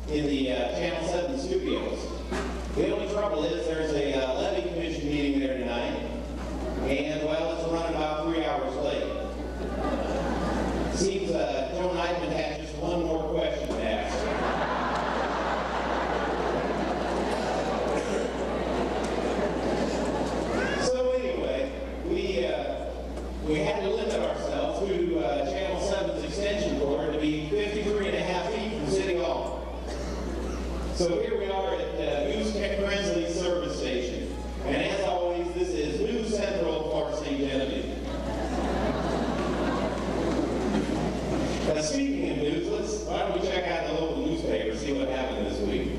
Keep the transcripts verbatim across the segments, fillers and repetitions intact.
in the uh, Channel seven studios. The only trouble is there's a uh, levy commission meeting there tonight, and well, it's running about three hours late. Seems uh, Joe Neidman had just one more question to ask. So anyway, we uh, we had to limit ourselves to uh, Channel seven's extension cord to be fifty-three and a half feet from City Hall. So here we are at uh, News Krensley Service Station, and as always, this is News Central for Saint Genevieve. Now, speaking of news, let's, why don't we check out the local newspaper, see what happened this week.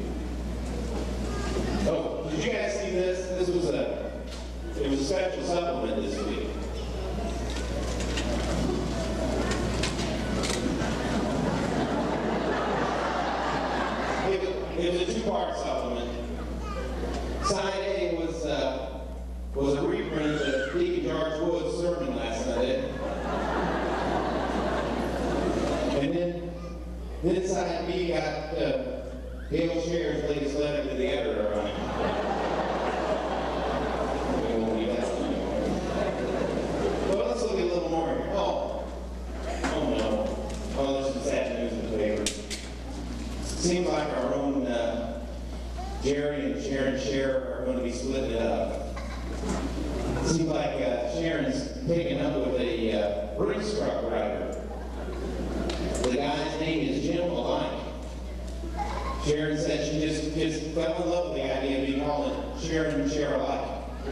Oh, did you guys see this? This was a, it was a special supplement this week. It was a two-part supplement. Side A was uh, was a reprint of Deacon George Wood's sermon last Sunday, and then then side B got uh, Dale Scherer's latest letter to the editor on it. We won't need that one anymore. Well, let's look at a little more here. Oh, oh no. Oh, there's some sad news in the paper. Seems like our own uh, Jerry and Sharon Scherer are going to be splitting it up. Seems like uh, Sharon's taken up with a uh, Brinks truck driver. The guy's name is Jim Alike. Sharon said she just, just fell in love with the idea of being called Sharon and Cher alike.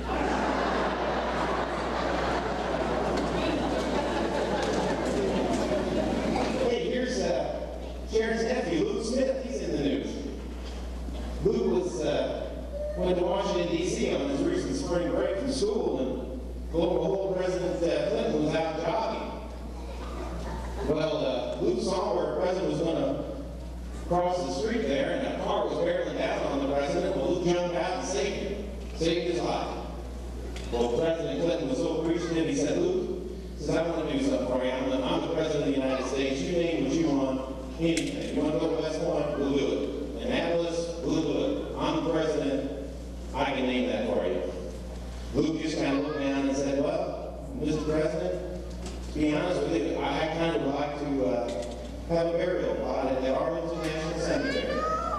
Hey, here's uh, Sharon's nephew, Luke Smith. He's in the news. Luke was uh, went to Washington, D C on his recent spring break from school, and lo and behold, President uh, Clinton was out jogging. Well, uh, Luke saw where the president was going to cross the street there, and a car was barreling down on the president. Well, Luke jumped out and saved him, saved his life. Well, President Clinton was so appreciative, he said, Luke, he says, I want to do something for you. I'm the, I'm the president of the United States. You name what you want. Anything. You want to go to West Point? We'll do it. Annapolis? We'll do it. I'm the president. I can name that for you. Luke just kind of looked down and said, well, Mister President, to be honest with you, I kind of would like to uh, have a burial plot at the Arlington National Cemetery.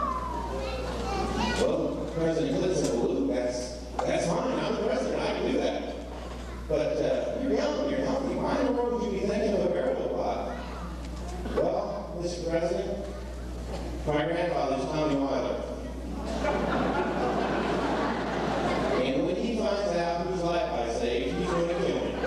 Well, President Clinton said, well, Luke, that's, that's fine. I'm the president. I can do that. But uh, you're young. You're healthy. Why in the world would you be thinking of a burial plot? Well, Mister President, my grandfather's Tommy Weiler. And when he finds out whose life I saved, he's going to kill me.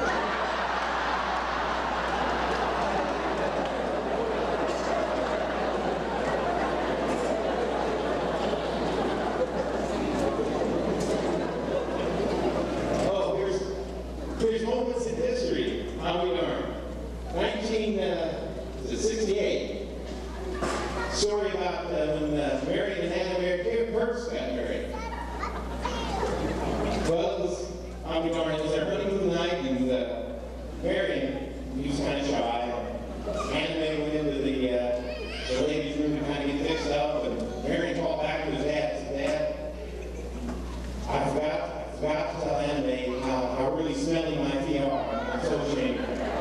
Oh, here's, here's moments in history. How we are. nineteen sixty-eight. Story about uh, when uh, Mary and Hannah Mary Burks got married. Well, it was, I'm darn, it was their honeymoon night, and uh, Mary, he was kind of shy. Hannah May went into the, uh, the ladies' room to kind of get fixed up, and Mary called back to his dad and said, Dad, I forgot, I forgot to tell Hannah May how, how really smelly my feet are. I'm so ashamed.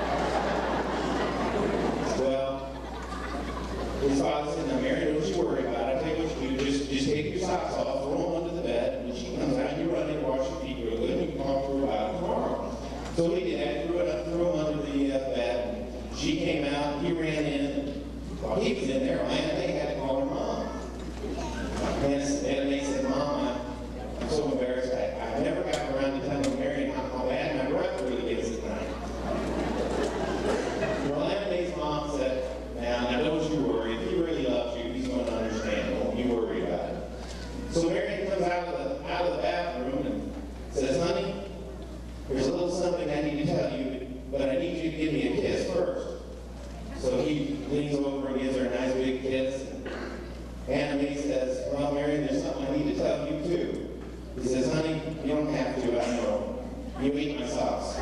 Well, his father said, now Mary, don't you worry about it. I'll tell you what you do. Just, just take your socks off, throw them under the bed, and when she comes out, you run in and wash your feet real good, and you can talk to her about it tomorrow. So he did. Threw it up, threw them under the uh, bed. She came out, he ran in. While he was in there, Anna May had to call her mom. And Anna May said, Mom, I'm, I'm so embarrassed. I, I never got around to telling Mary how, how bad my breath really gets at night. Well, Anna May's mom said, now, now don't you worry. If he really loves you, he's going to understand. Don't you worry about it. So Mary comes out of the out of the bathroom and says, honey, there's a little something I need to tell you, but I need you to give me a kiss first. So he leans over and gives her a nice big kiss. Anna May says, well, Mary, there's something I need to tell you too. He says, honey, you don't have to, I know. You eat my socks.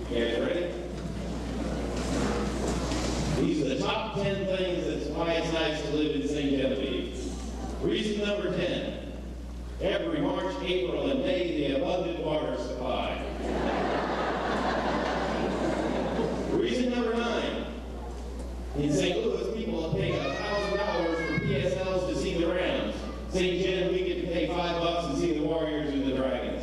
You guys ready? These are the top ten things that's why it's nice to live in Saint Genevieve. Reason number ten, every March, April, and May, the abundant water supply. Reason number nine, in Saint Louis, people pay one thousand dollars for P S Ls to see the Rams. Saint Gen, we get to pay five bucks and see the Warriors and the Dragons.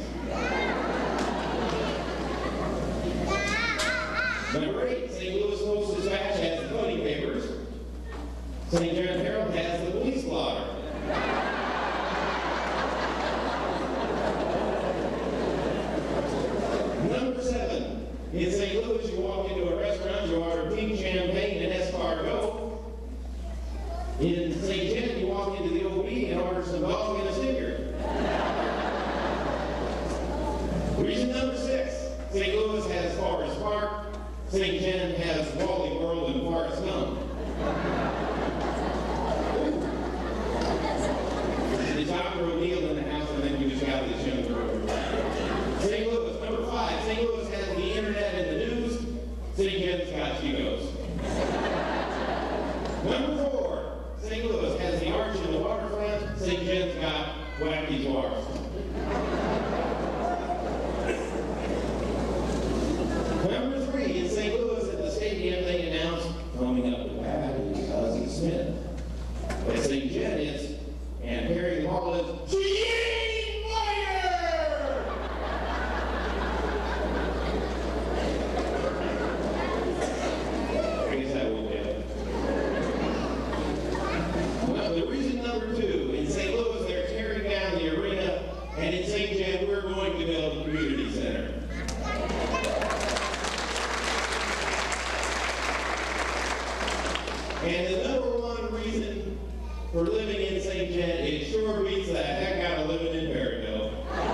Number eight, Saint Louis Post-Dispatch has the funny papers. Saint John Herald has the police blotter. Number seven, in Saint Louis, you walk into a restaurant, you order pink champagne and escargot. In Saint Gen, you walk into the O B and order some dog and a sticker. Reason number six, Saint Louis has Forest Park. Saint Gen has Wally World and Forest Gump. The Doctor O'Neill in the house, and then we just got this young girl. Saint Louis, number five, Saint Louis has the internet and the news. Saint Gen's got Chicos. Number four, Saint Louis has the arch and the waterfront. Saint Gen's got Wacky Dwarfs. Number three, in Saint Louis at the stadium, they announced coming up to bat is Ozzie Smith. At Saint Gen is, and Harry the ball is Gene Moyer! I guess that will get it. Well, the reason number two, in Saint Louis, they're tearing down the arena, and in Saint Gen, we're going to build a community center. And the number one reason for living in Saint Gen, it sure beats the heck out of living in Berryville.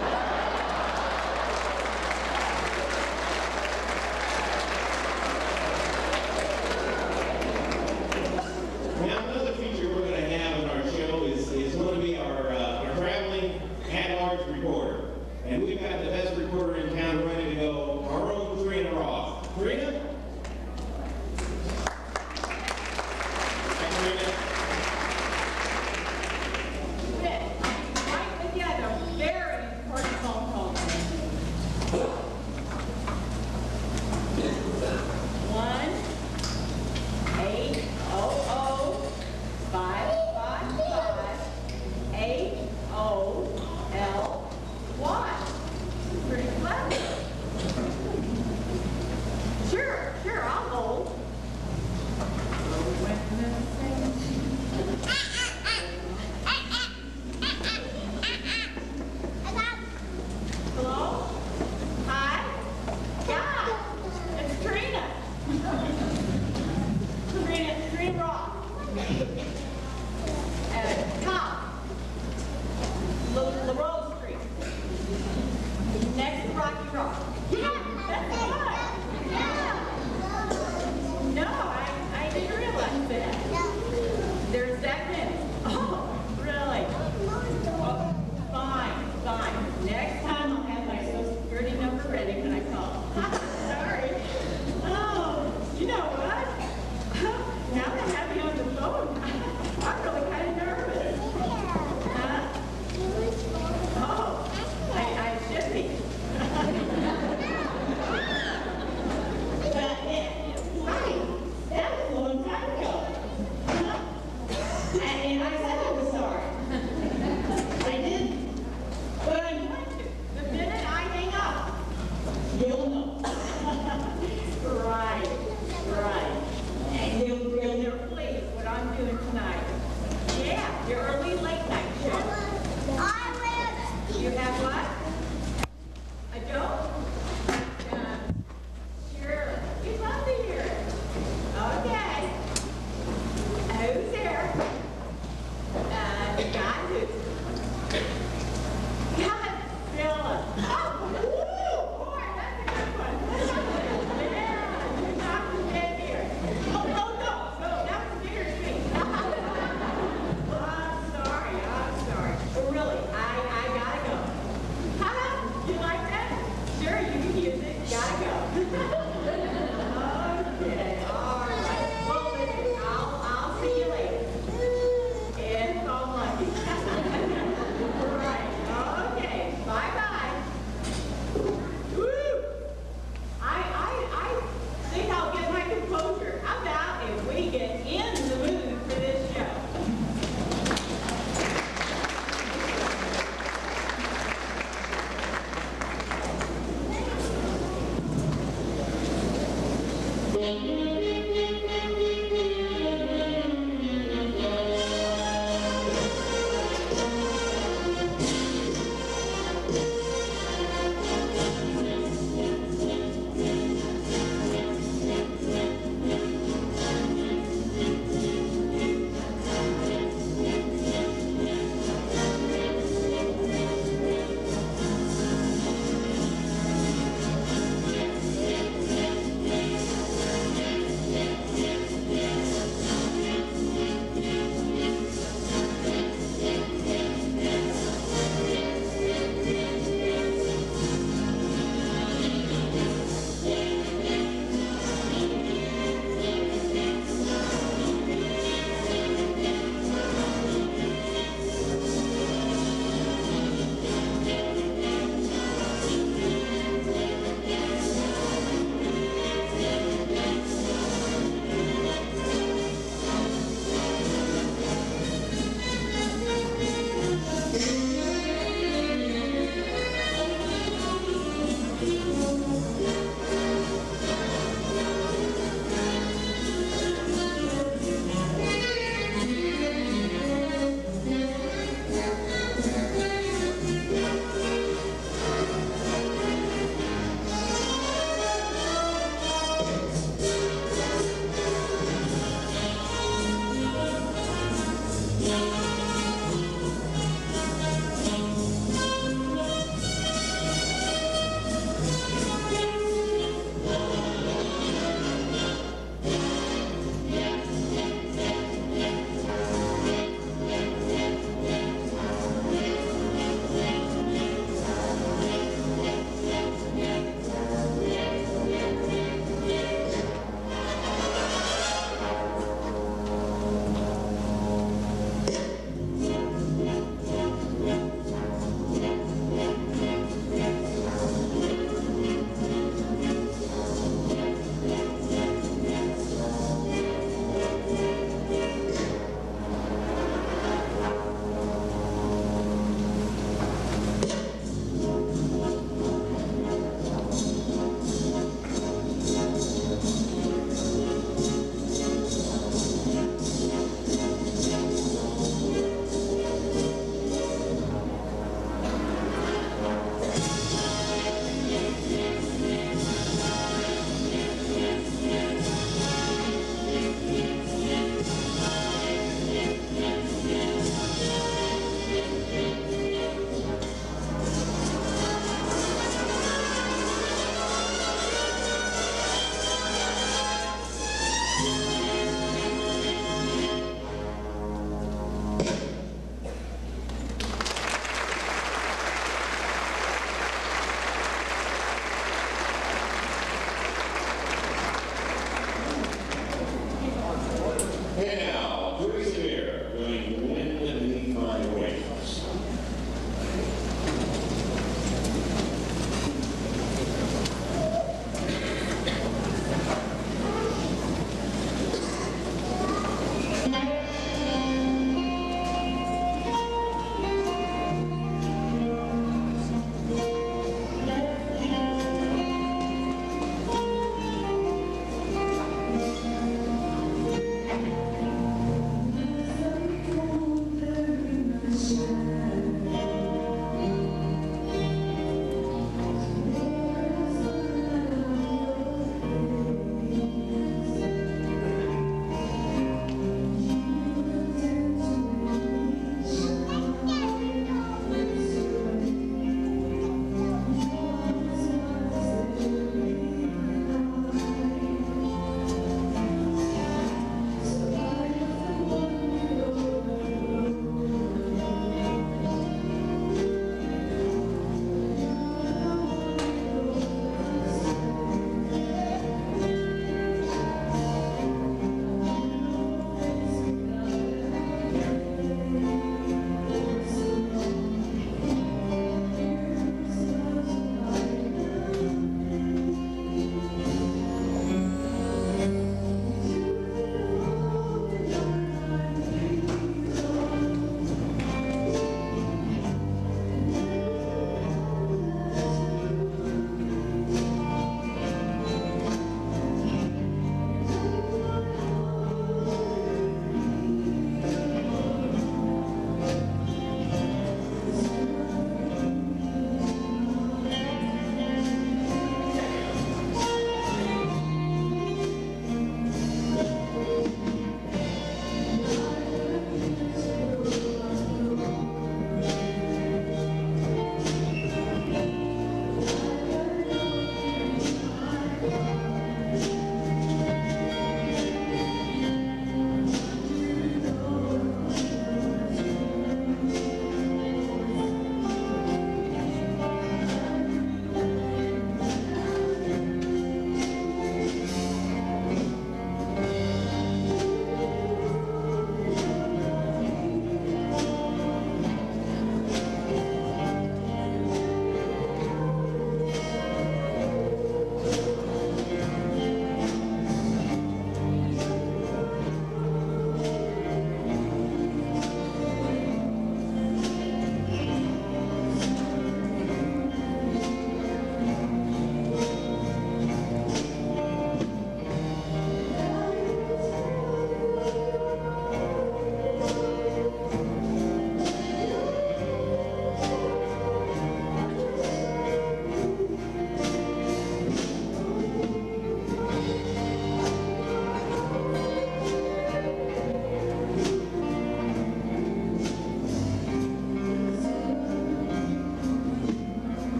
Now, another feature we're going to have in our show is, is going to be our, uh, our traveling at-large reporter. And we've got the best reporter in town ready to go, our own Trina Roth. Trina? No, I, I didn't realize that.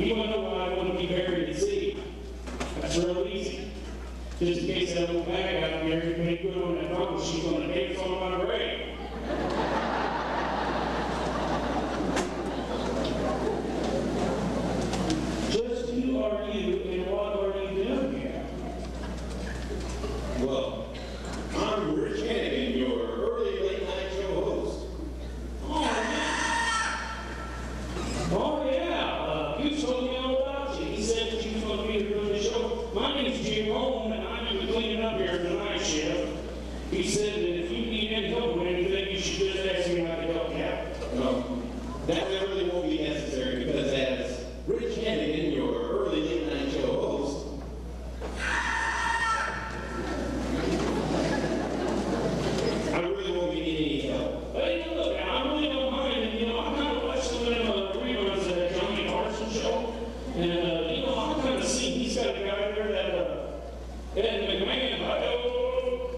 You want to know why I want to be buried at sea? That's real easy. Just in case that little bag out there is made good on that bubble, she's going to dance on my grave. Just who are you and what are you doing here? Well, I'm Rich Hannigan, your early late night show host. Oh, yeah. Oh, yeah. Uh, you told me all about you. He said that you was going to be doing the show. My name's Jim Holm, and I'm in the cleaning up here for the night shift. He said that if you need any help with anything, you should just ask me how to help you out. No, that really won't be necessary because as Rich Hannigan, your early late night show host, I really won't be needing any help. Hey, look, I really don't mind. And, you know, I kind of watched some of them uh, reruns of that Johnny Carson show. And, uh, you know, I kind of see he's got a guy there that, uh, Ed McMahon, I go,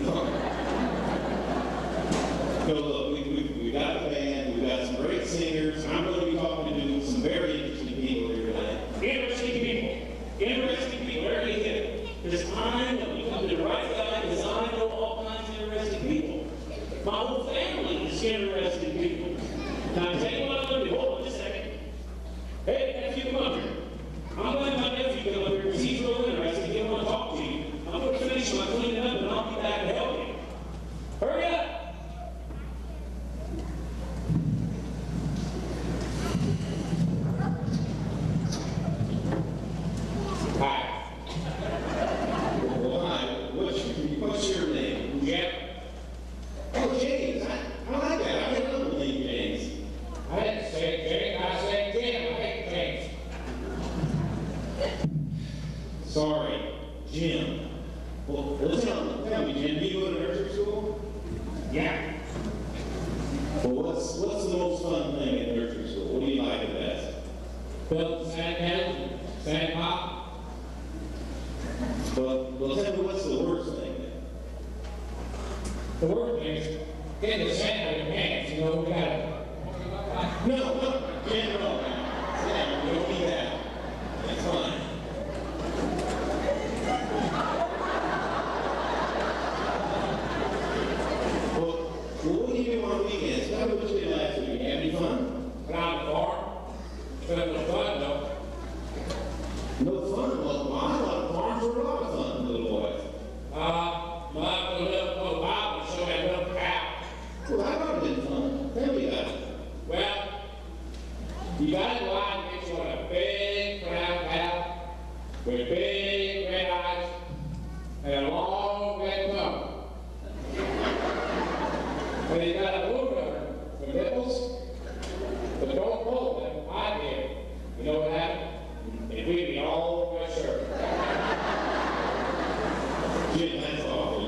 No, look, we, we, we got a band, we've got some great singers. I'm going to be talking to some very interesting people here tonight. interesting people. Interesting people. Where do you get it? Because I know you come to the right guy because I know all kinds of interesting people. My whole family is interesting people. Now, I tell you what I'm going to do. Hold on just a second. Hey, nephew, come up here. I'm letting my nephew come up here because he's real interested. He want to talk to you. I'm going to finish my cleaning up and I'll be back to help you. Hurry up. Hi. Well, hi, what's your, what's your name? Jeff. Oh, James. I, I like that. I don't know name James. I didn't say James. I said Jim. I hate James. Sorry, Jim. Well, well tell me, tell me, Jim, do you go to nursery school? Yeah. Well, what's, what's the most fun thing at nursery school? What do you like the best? Built sand hills, sand pop. Well, well, tell me what's the worst thing then? The worst thing is getting the sand out of your hands. You know, we got it. No, no, Jim, no. Sit down, we don't need that. That's fine. Well, well, what do you do on weekends? Tell me what you did last week. You have any fun? Went out the farm. But it was fun, though. No fun? Well, well, I thought farms were a lot of fun, little boys. Uh, my little, little Bob was showing that little cow. Well, I thought it been fun. Tell me about it. Well, you got to go out and get you on a big brown cow with big red eyes and a long red thumb. And you got to move her for nipples, but don't pull them. I did. You know what happened? It beat me all over my shirt. Jim, that's awful.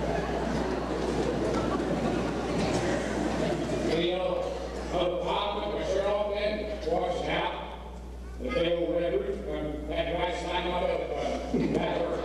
And you know, I was popping my shirt off then, washed it out. The big old red roof, and that guy smacked my butt. Uh, that hurt.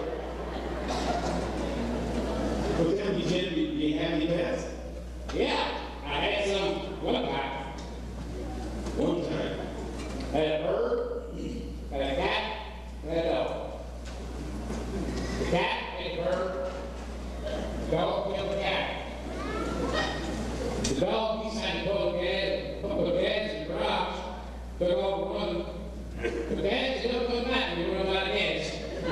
Well, tell me, Jim, do you have any pets? Yeah, I had some one time. One time. I had a bird, and a cat, and a dog. The cat ate the bird, the dog killed the cat. The dog, he had to pull the gas, put the gas in the garage, took off running. The gas still come back when you run out of gas.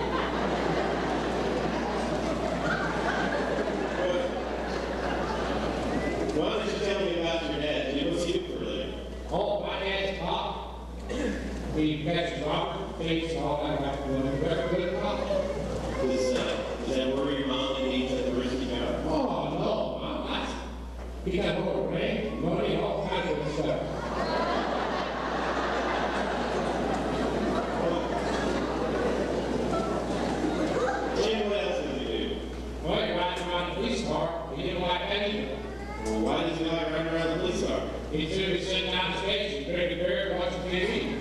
Why don't you tell me about your dad? Jim, what's he do for a living? Oh, my dad's pop. He catches robber, thieves, and all that kind of stuff. Very good pop. Is, uh, is that where your mom and he took the risky job? Oh, no, I'm not. He got more ring, money, all kinds of stuff. Jim, what else did he do? Well, he riding around the police car. He didn't like that either. Well, why did you like running around the police car? He should be sitting down the station, drinking beer, watching T V.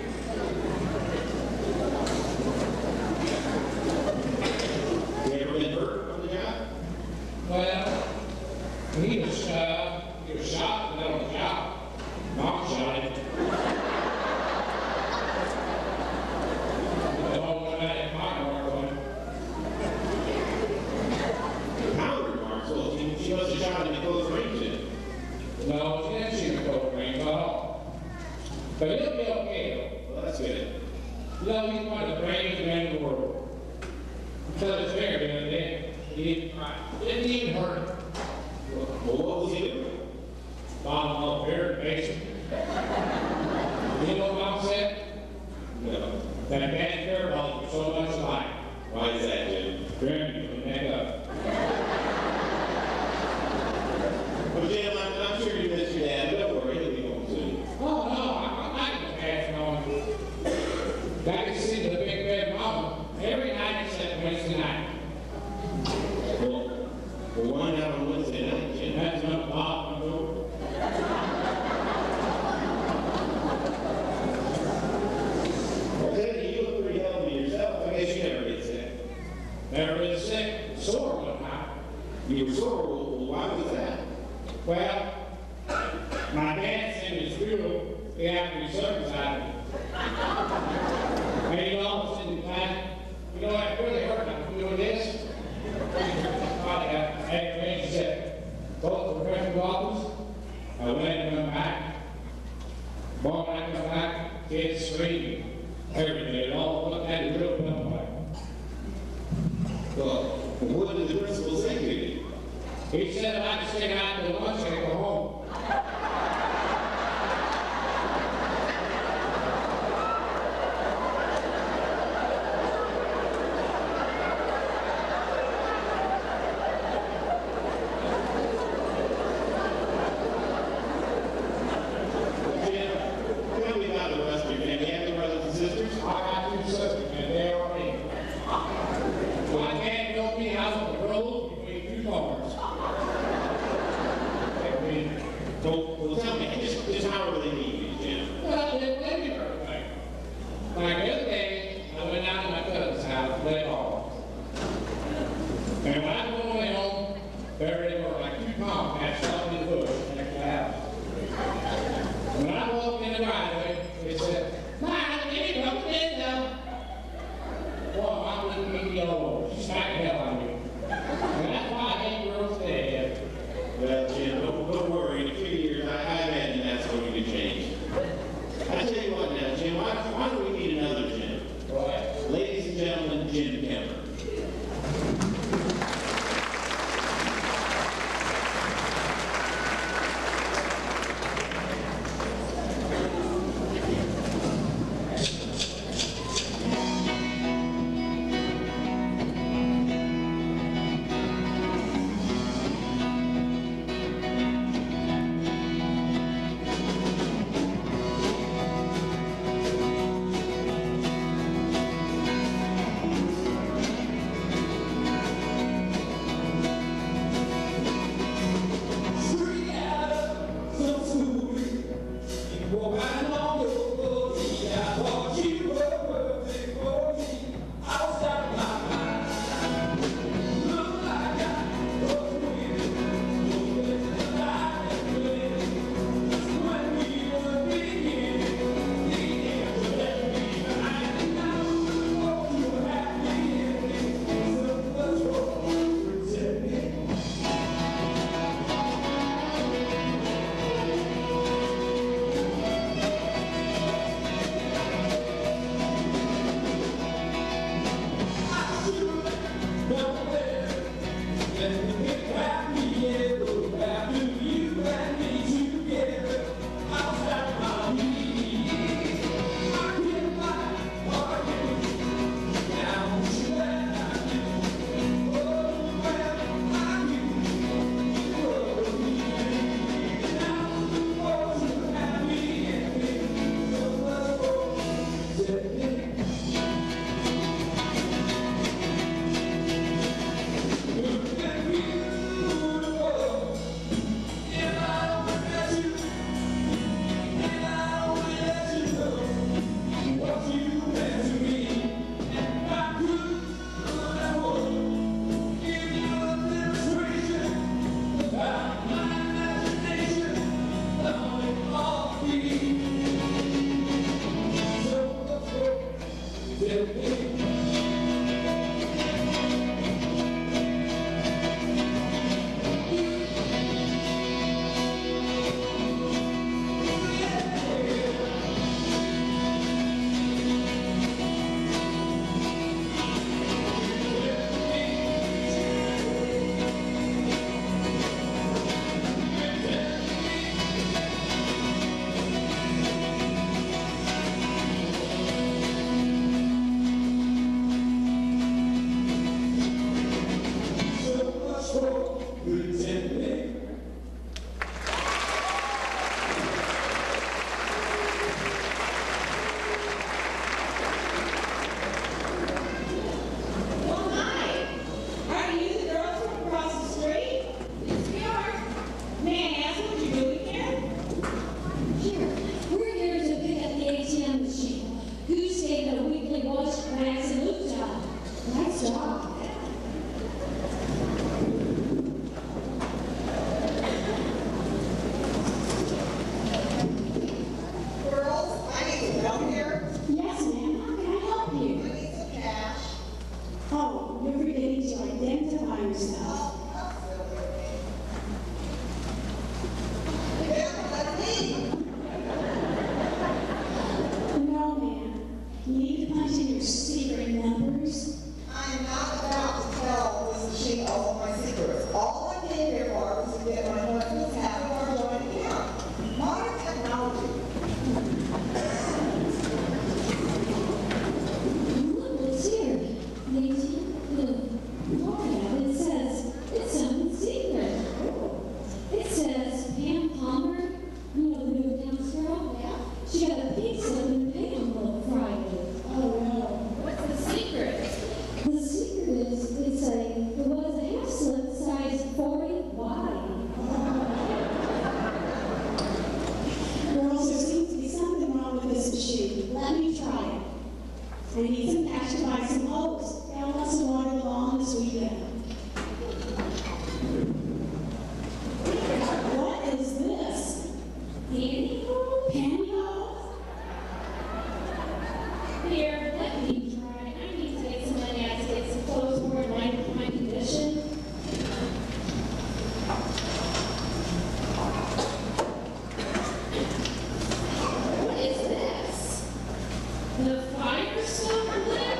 You ever been hurt on the job? Well, he was, uh, he was shot and then on the job. Mom shot him. But he'll be okay, Well, that's good. though. You know, he's one of the bravest men in the world. Until his finger the other day, he didn't cry. Didn't even hurt him. Well, what was he doing? Mom up here in the basement. You know what Mom said? No. That bad fair balls were so much alike. Why is that, Jim? Grim, you can neck up. Well, Jim, I'm, I'm sure you miss your dad. Don't worry, he'll be home soon. Oh, no, I'm I'm not going to pass it on. I can see the big red mama every night except Wednesday night. Well, well, why not on Wednesday night, Jim? That's not Bob, my door. Well, Teddy, you look pretty healthy yourself. I guess you never get sick. Never been sick, sore one time. You were sore. Well, why was that? Well, my dad sent me to school. He had to be circumcised. And he almost didn't time. You know, it really hurt. I'm doing this. I got aggravated. He said, go to the professional office. I went and come back. Born when I come back, kids screaming. Everything. It all looked at it real dumb like. Well, what did the principal say to you? He said if I could stay out till lunch, I could go home. Jim, tell me about the rest of your family. You have any brothers and sisters? I got two sisters, and they are me. My dad built me a house with a road between two cars. They were Pantyhose? Pantyhose? Here, let me try. I need to get some money out to get some clothes more in line with my condition. What is this? The fire supplement?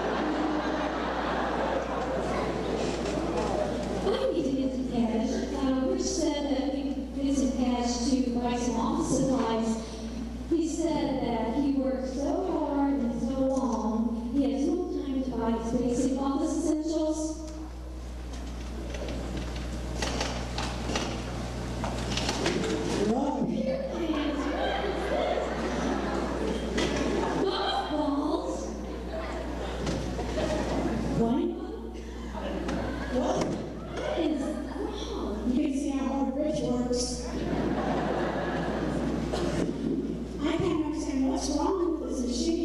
I need to get some cash. Uh, Rich said that we could get some cash to buy some office supplies. He said that he worked so hard and so long, he has no time to buy his basic office essentials. Love beer cans. Golf balls. Wine bottle. What? What is wrong? You can see how hard Rich works. I can't understand what's wrong with this machine.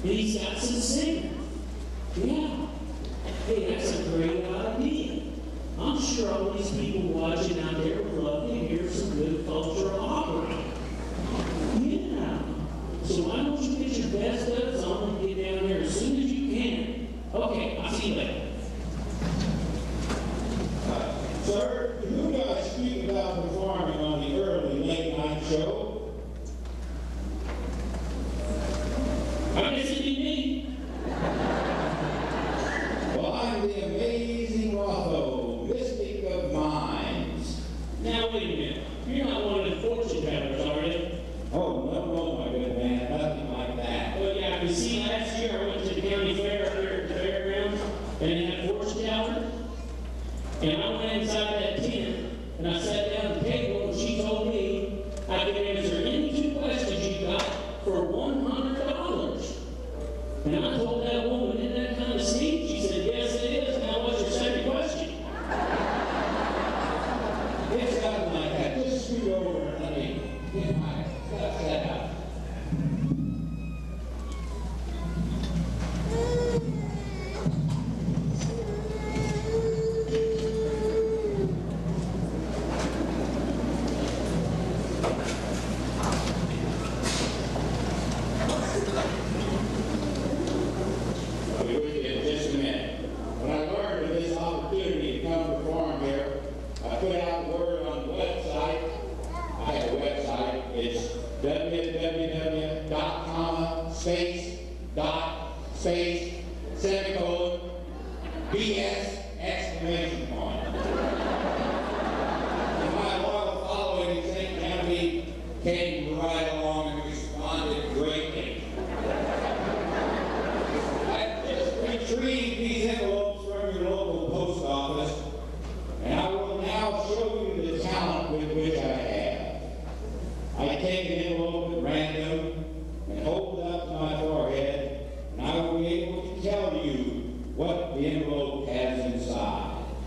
And he's got some singers. Yeah. Hey, that's a great idea. I'm sure all these people watching out there would love to hear some good cultural opera. Yeah. So why don't you get your best duds on and get down there as soon as you can? Okay, I'll see you later. Uh, sir, who do I speak about performing on the early late night show? I guess it'd be me. Well, I'm the amazing Rotho, mystic of minds. Now wait a minute. You're not one of the fortune tellers, are you? Oh, no, no, my good man, nothing like that. Well, yeah, you see, last year I went to the county fair up there at the fairgrounds, and they had a fortune teller. And I went inside that tent, and I sat down at the table, and she told me I could answer any two questions you got for one hundred dollars. And I told that woman, isn't that kind of sneak? She said, yes, it is. Now, what's your second question? It's nothing like that. Just scoot over and let me get my stuff set up. I'll be with you in just a minute. When I learned of this opportunity to come perform here, I put out the word on the website. I have a website. It's www dot comma space dot space semicolon B S exclamation point. And my loyal following in Saint Genevieve came right along and responded greatly. I just retrieved these envelopes from your local post office, and I will now show you the talent with which I have. I take an envelope at random and hold it up to my forehead, and I will be able to tell you what the envelope has inside.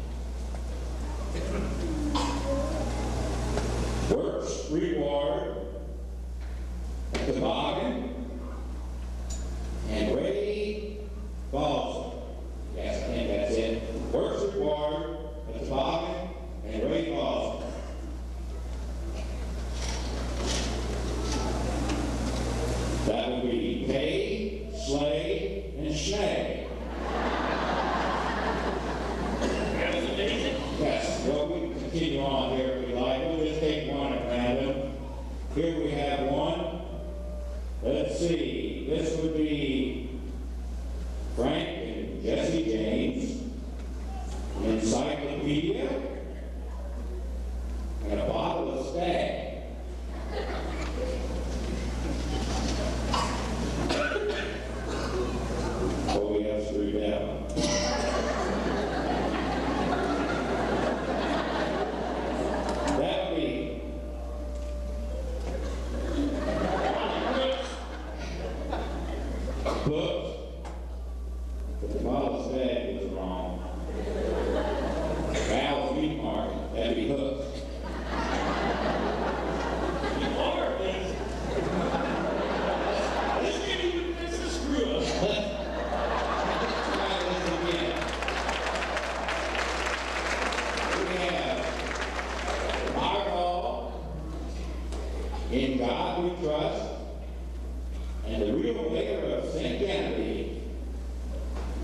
Works reward, a toboggan, and Ray Balsam. Yes, I think that's it. Works reward, a toboggan, and Ray Balsam. That would be pay, slay, and snag. That was amazing. Yes, well, we can continue on here if we like. We'll just take one at random. Here we have one. Let's see, this would be Frank and Jesse James, an encyclopedia, and a bottle of Stag. Oh, we have screwed down. That would be books, but the bottle of Stag was wrong. Val's meat market, that'd be hooks. You are amazing. This ain't even this is screw up. Try this again. We have Fireball, In God We Trust, and the Real Mayor of Saint Genevieve.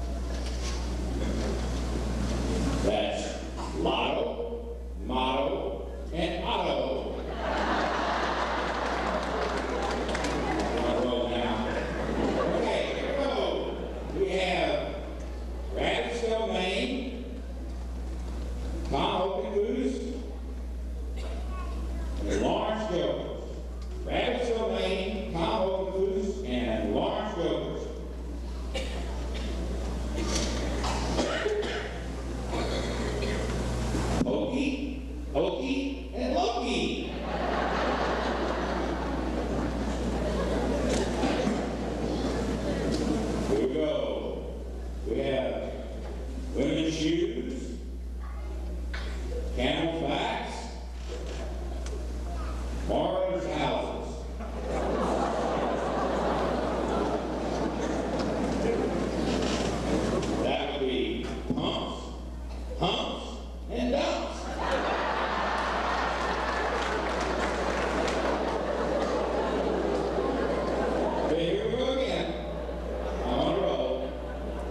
That's Lotto, Motto,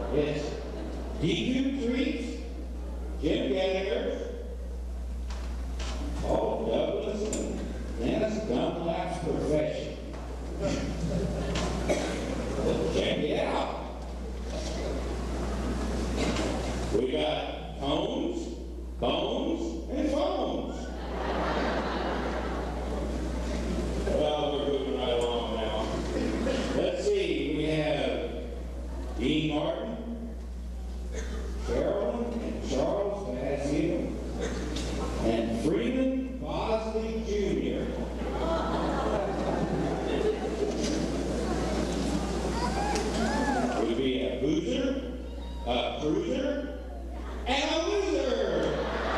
It's D Q Treats, Jim Gallagher, Paul Douglas, and Dennis Dunlap's Profession. Check it out. We got tones, bones, and phones. Well, we're moving right along now. Let's see, we have Dean Martin, Carolyn and Charles Bassio, and Freeman Bosley Junior We'd be a boozer, a cruiser, and a loser.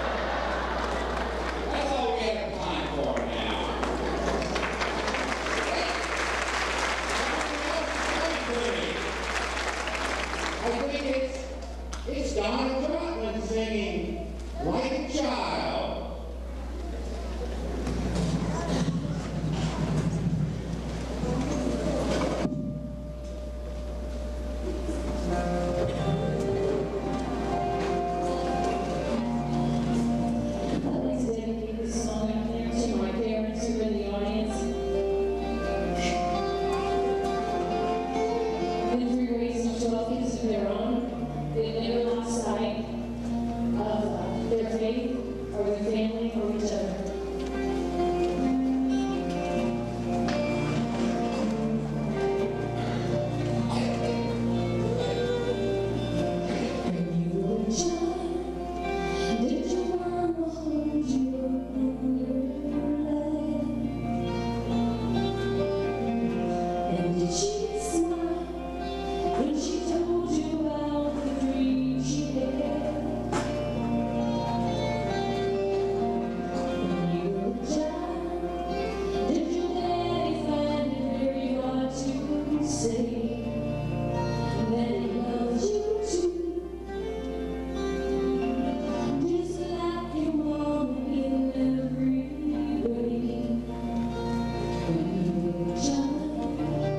That's all we have time for now. I think it's, it's Donna Trotman singing Like a Child. I'd like to dedicate this song out there to my parents who are in the audience. Been through raising twelve kids of their own. They've never lost sight of uh, their faith or their family or each other. When you were a child, did your mama hold you in your lap? And did she smile when she told you about the dream she had? When you were a child, did your daddy find it very hard to say that he loves you too? Just like your mama in every way. When you were a child,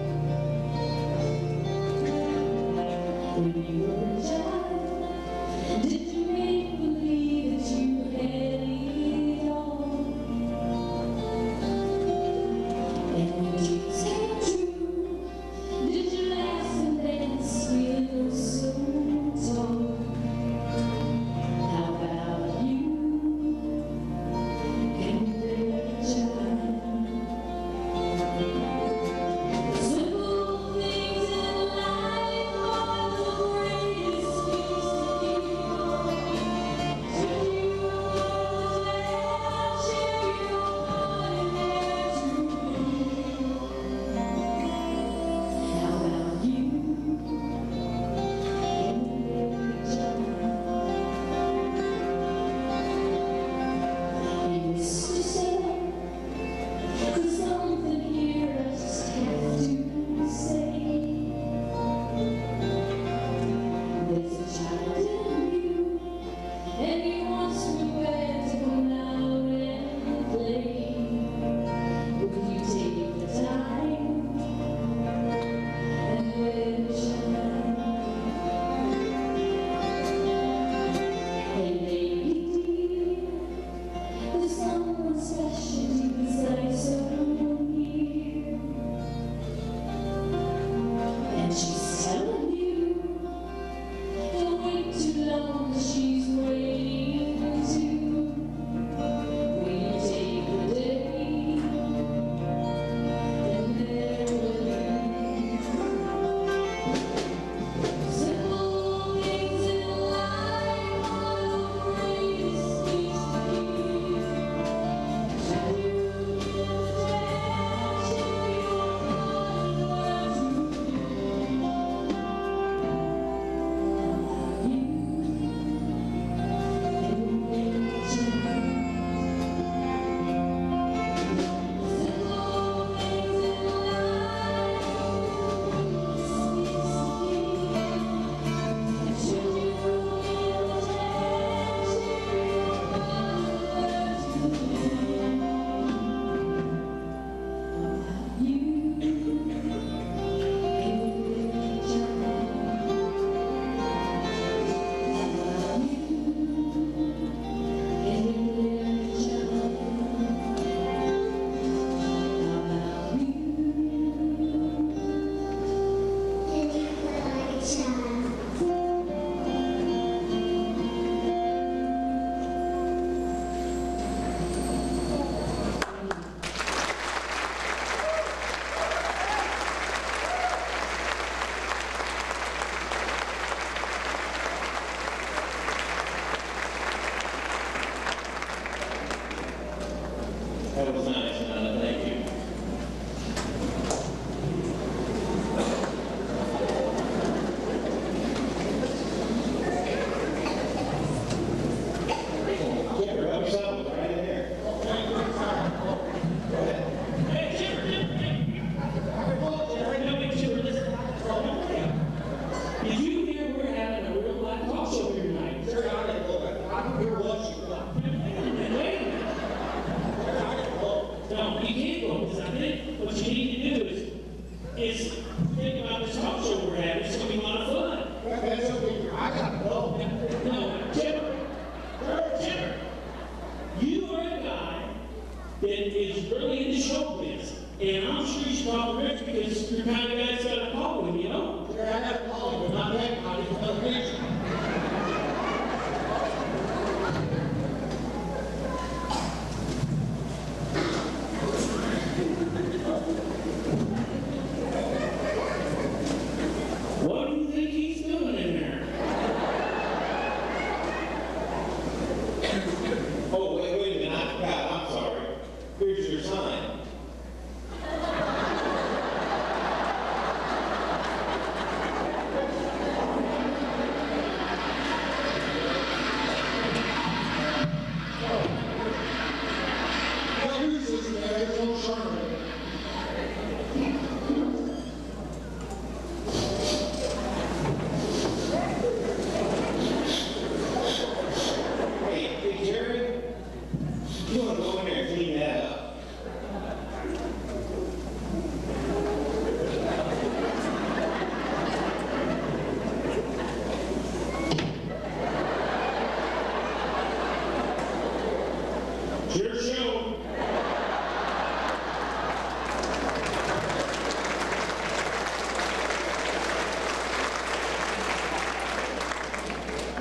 when you were a child, did you make believe that you had it all? And when dreams came true, did you laugh and dance feel so tall? How about you? Can you bear a child? Simple things in life are the greatest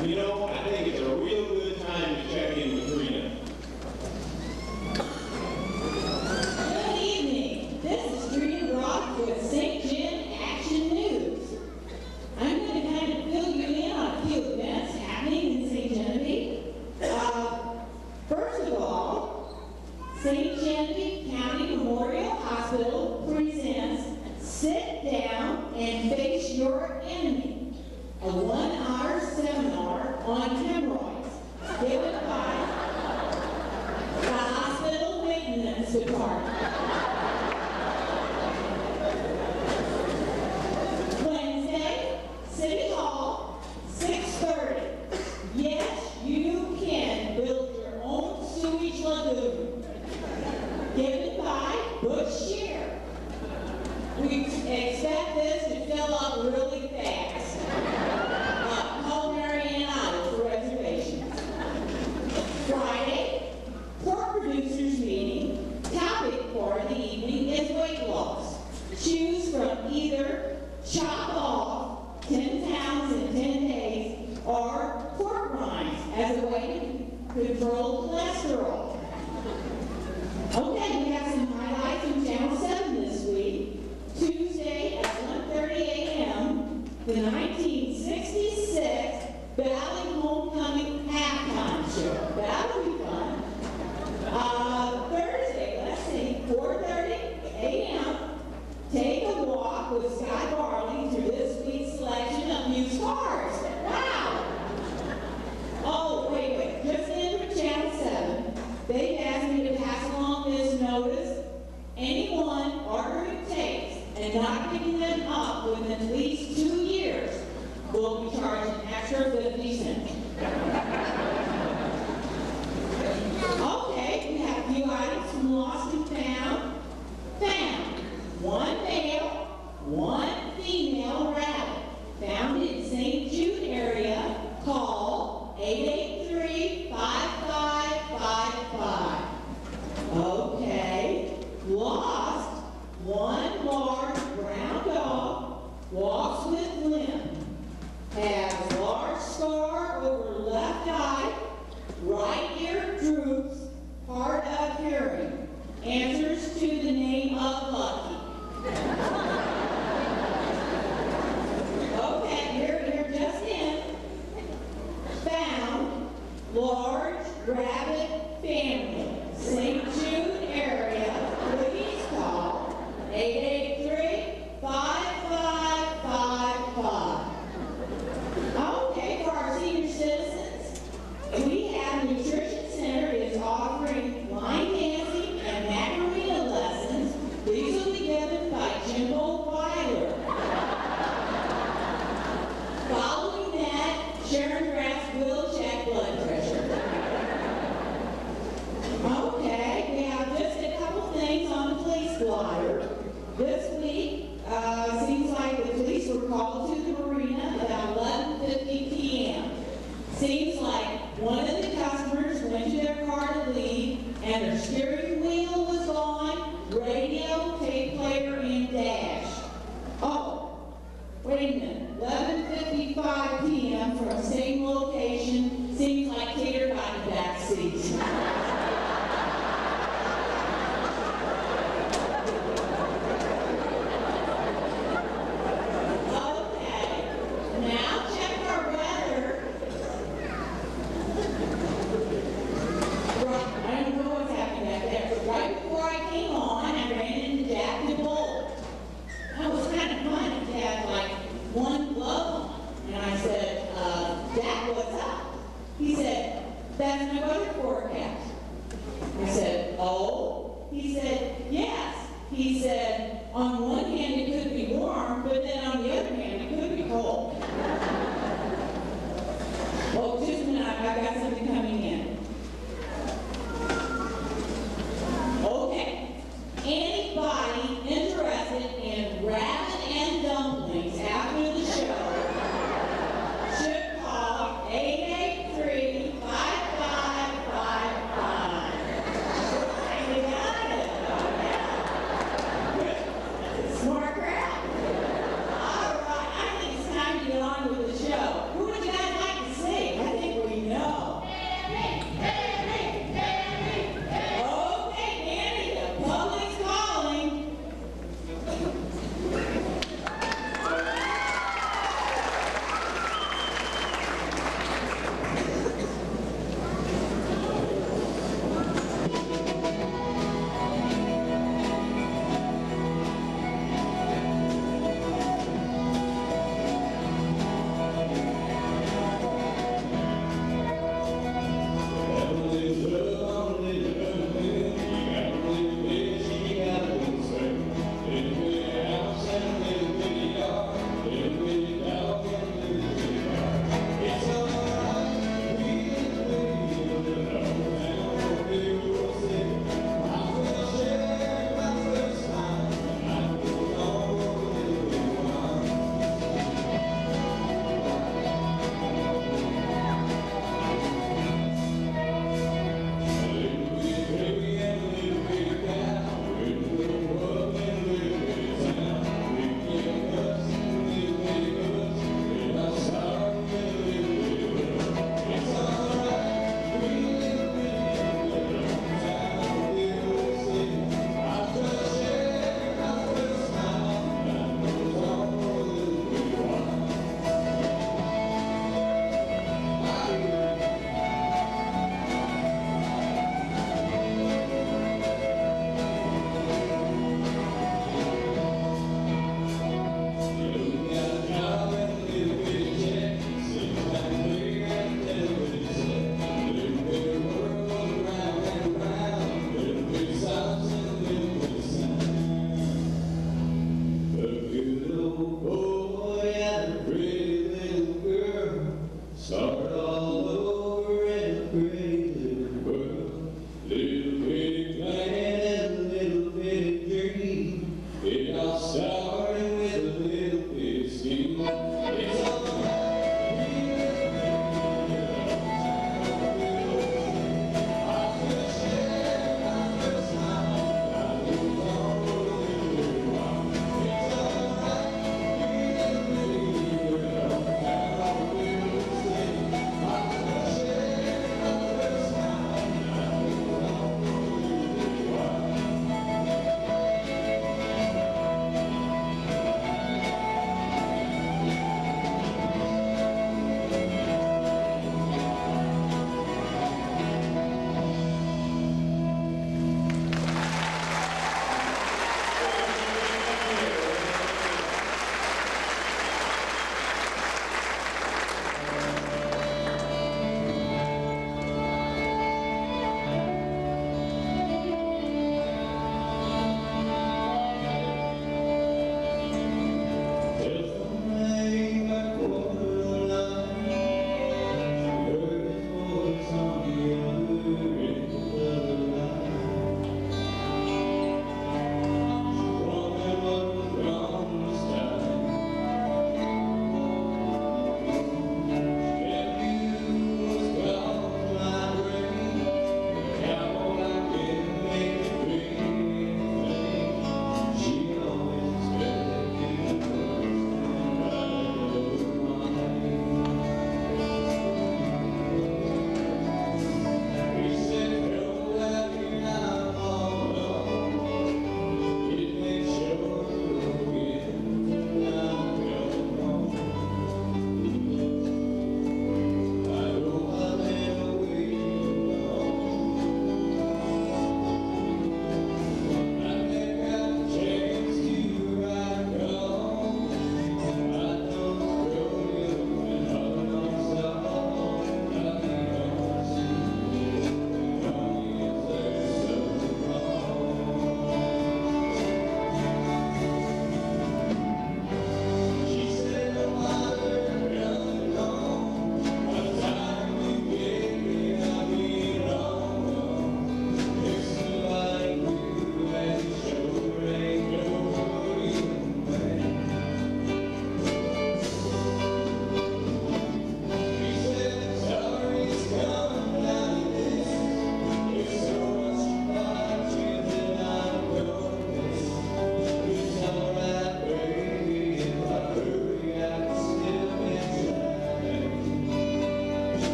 You know, I think it's a real good time to check in with Rena. Good evening. This is Rena Rock with Saint John Action News. I'm going to kind of fill you in on a few events happening in Saint Genevieve. Uh, first of all, Saint Genevieve County Memorial Hospital presents Sit Down and Face Your Enemy, a one-hour seminar on hemorrhoids given by the Hospital Maintenance Department. Wednesday, City Hall, six thirty. Yes, you can build your own sewage lagoon. Given by Bush Shear. We expect this to fill up really fast. Uh, call Mary Ann Otto for reservations. Friday, pork producers meeting. Topic for the evening is weight loss. Choose from either chop off ten pounds in ten days or pork rinds as a way to control cholesterol. Okay, we have some highlights from Channel seven this week. Tuesday at one thirty a m, the nineteen sixty-six Valley Homecoming halftime show. That'll be fun. Uh, Thursday, let's see, four thirty a m, take a walk with Scott Barley through this week's selection of used cars. Wow! Oh, wait, wait, just in for Channel seven, they've asked me to pass along this notice. Anyone ordering tapes and not picking them up within at least two years will be charged an extra fifty cents. Okay, we have a few items from Lost and Found. Found. One male, one female rabbit found in Saint Jude area. Call eight eight three, five five five five. Okay. Lost. One large brown dog walks with limp. Has large scar over left eye. Right ear droops. Hard of hearing. Answers to the name of Lucky. Okay, here, here, just in. Found large rabbit family. Saint Jude area. Please call eight eight three, five five five five. Okay, for our senior citizens, we have Nutrition Center is offering line dancing and Macarena lessons. These will be given by Jimbo Weiler. Following that, Sharon Grass will check blood pressure. Okay, we have just a couple things on the police blotter. This week, uh, seems like the police were called to the marina about eleven fifty p m Seems like one of the customers went to their car to leave and their steering wheel was gone, radio, tape player, and dash. Oh, wait a minute, eleven fifty-five p m from same location, seems like Tater got the back seat. Who would you guys like to see?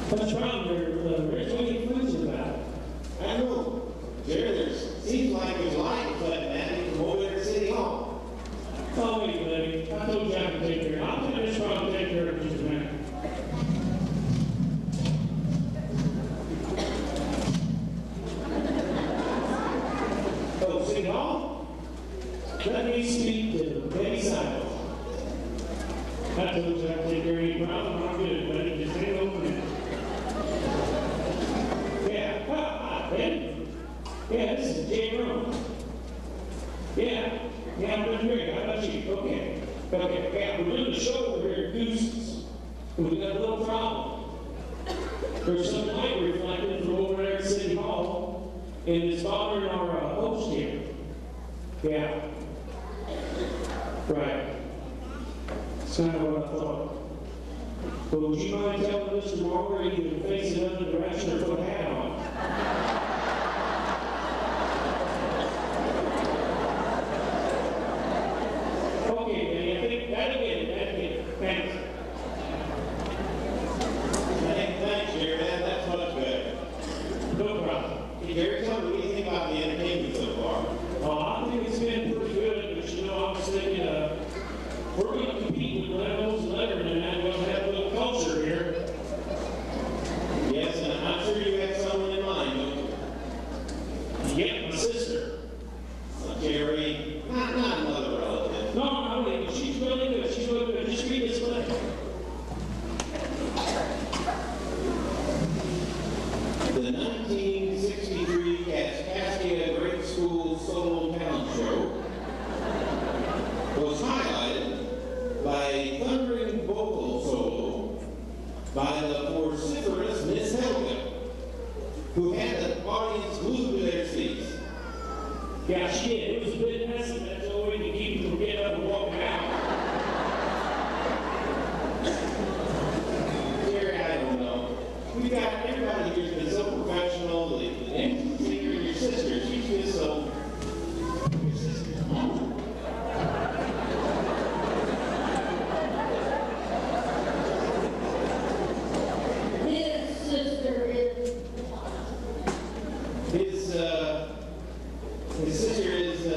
What's wrong there, uh, Rich? What are you flinching about? I don't know. Jerry, there's, seems like there's light flooding at me from over there at City Hall. Oh, wait, buddy. I told you I could take care of it. I'll take this problem, take care of it in just a minute. Oh, City Hall? Let me speak to Betty Seiler. I told you I could take care of your problem. I'm good, buddy. Just hang over there. Yeah, hi, Betty. Yeah, this is Jay Rome. Yeah, yeah, I'm doing great. How about you? Okay. Okay, yeah, we're doing a show over here at Gooses. And we got a little problem. There's some light reflected from over there at City Hall, and it's bothering our uh, host here. Yeah. Right. That's kind of what I thought. But would you mind telling Mister Marler either to face another direction or put a hat on? Okay, Benny, I think that'll get it, that'll get it. Thanks. Thanks, thanks, Jerry, man, that's much better. No problem. Hey, Jerry, tell me, what do you think about the entertainment so far? Uh, I think it's been pretty good, but you know, I was thinking, uh, we're going to compete with Reynolds and Letterman, and I'm going to have a little culture here. Yes, and I'm sure you have someone in mind, don't you? Yeah, my sister. Uh, Jerry, not, not another relative. No, no, wait, she's really good. She's really good. Just read this letter. The nineteen sixty-three Kaskaskia Great School Solo Talent Show was highlighted by a thundering vocal solo by the vociferous Miss Helga, who had the audience glued to their seats. Yeah, she did. It was a bit messy. That's the only way to keep them from getting up and walking out. Jerry, I don't know. We got everybody here's been so professional. The, the next singer and your sister, she's just so. Your sister. His sister is, His uh, his sister is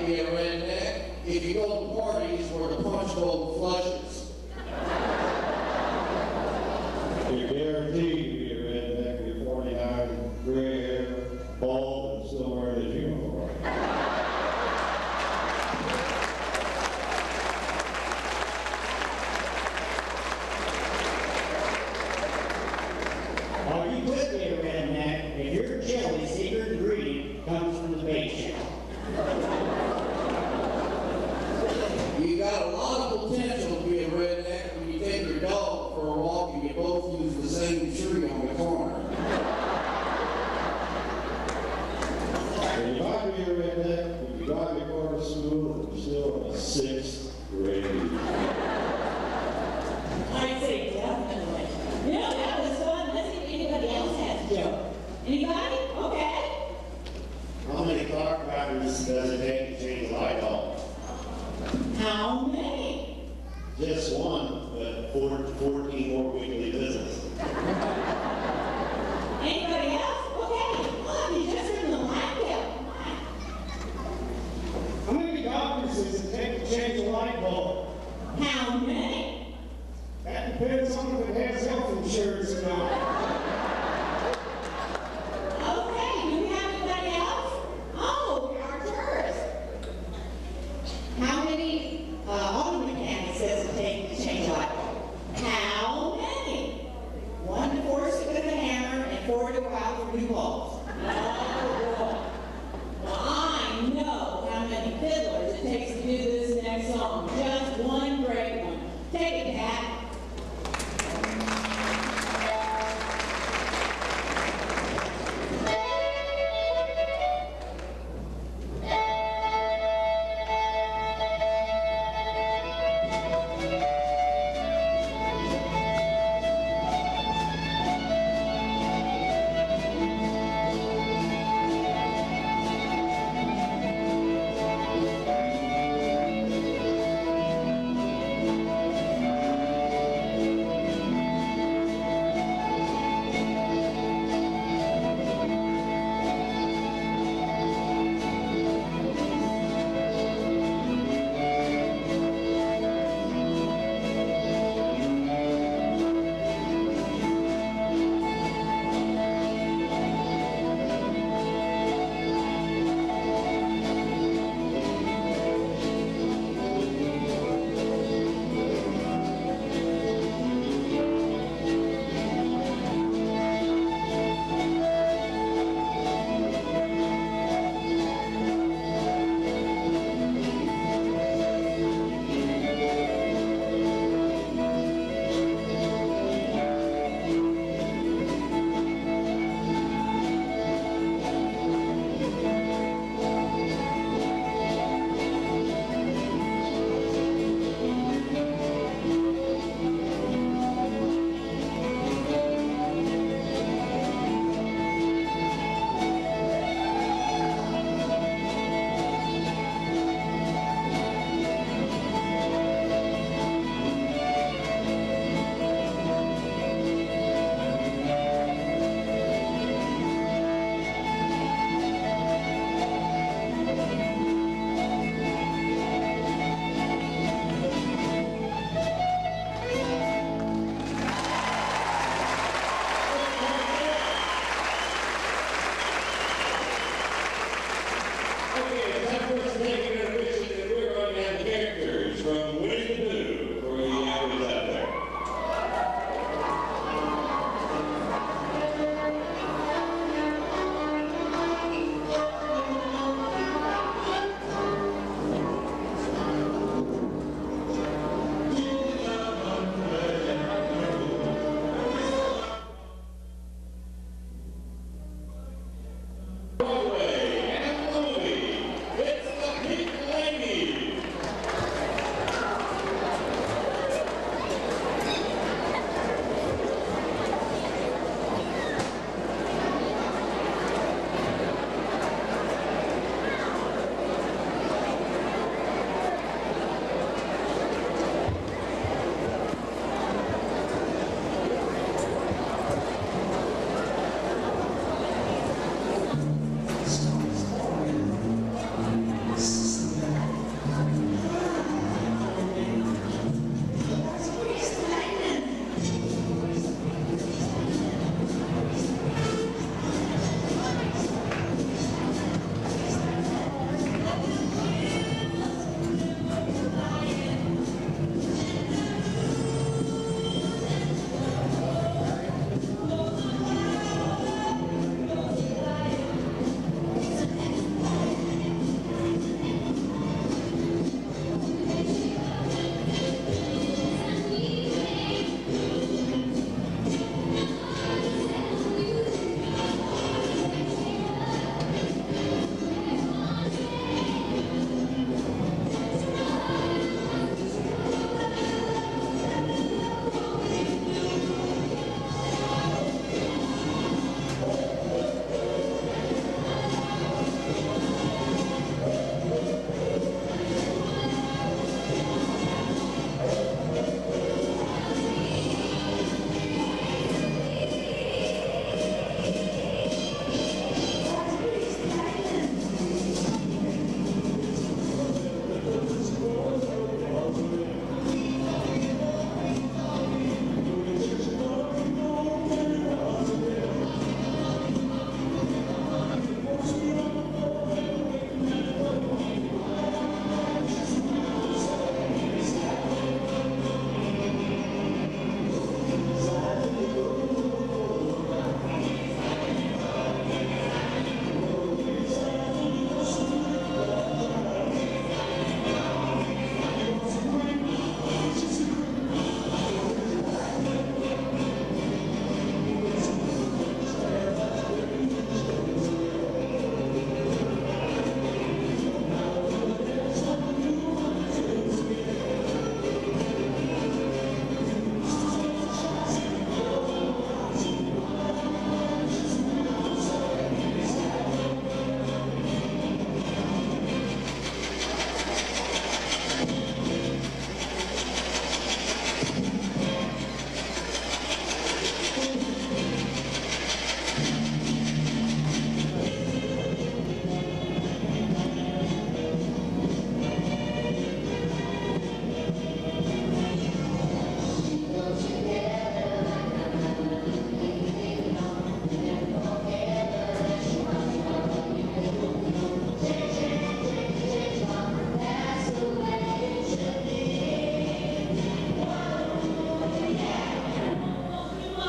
be a redneck if you go to parties where the punch bowl flushes. You're guaranteed to be a redneck if you're forty-nine, gray hair, bald, and still wearing his uniform. Or you could be a redneck if your chili's secret ingredient comes from the bake shop. You got a lot of potential to be a redneck when you take your dog for a walk and you both use the same tree on the corner. And you might be a redneck when you drive your car to school and you're still in a sixth grade. I'd say definitely. You know, that was fun. Let's see if anybody else has a joke. Anybody? Okay. How many firecrackers does it take to change a light bulb? How many? Just one, but four, fourteen more weekly visits. Anybody else? Okay. Look, you just in the black belt. Come on. How many doctors does it take to change a light bulb? How many? That depends on if it has health insurance or not. Okay, do we have anybody else? Oh, our tourists. How many uh, auto mechanics does it take to change a light bulb? How many? One to force it with a hammer and four to go out for new bulbs. Oh, boy. Well, I know how many fiddlers it takes to do this next song. Just one great one. Take it, Pat.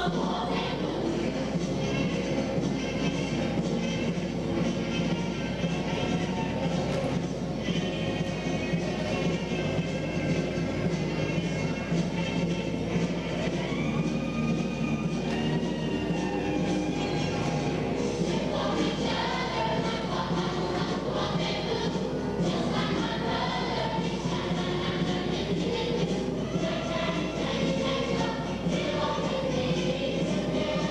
Thank you.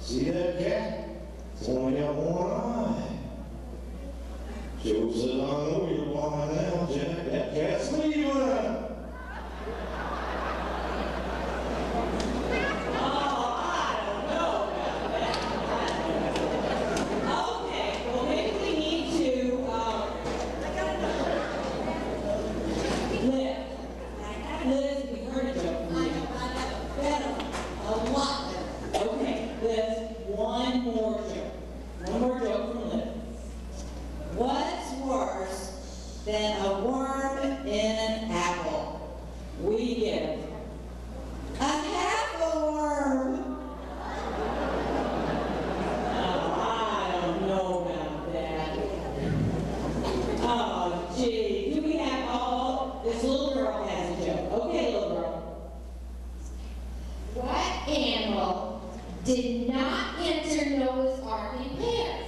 See that cat? It's only got one eye. Joe says, I know you're blind now, Jack. That cat's leaving. Okay, well, maybe we need to, um, Liz, Liz, we heard a joke from you. Better, a lot better. Okay, Liz, one more joke. One more joke from Liz. What's worse than a worm in an apple? We give a half a worm. Oh, I don't know about that. Oh, gee, do we have all? This little girl has a joke. Okay, little girl. What animal did not enter Noah's Ark in pairs?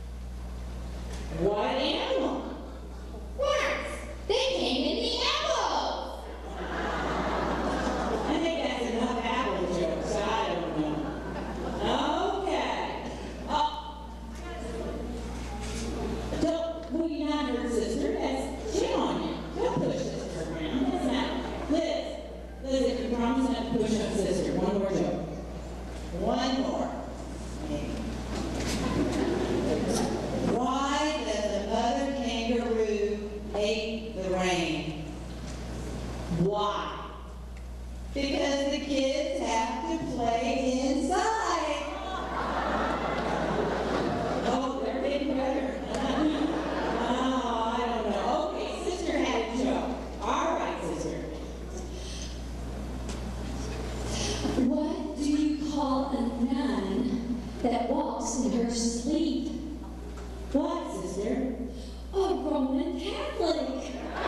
What animal? Worms. They came in the apples. I think that's enough apple jokes. I don't know. Okay. Oh. Don't, will you not hurt sister? That's shit on you. Don't push sister around. That's not. Liz, Liz, if you promise not to push up sister, one more joke. One more. Why does a mother kangaroo hate the rain? Why? Because the kids have to play inside. Oh, they're getting better. Oh, I don't know. Okay, sister had a joke. All right, sister. What do you call a nun that walks in her sleep? What, sister? A Roman Catholic.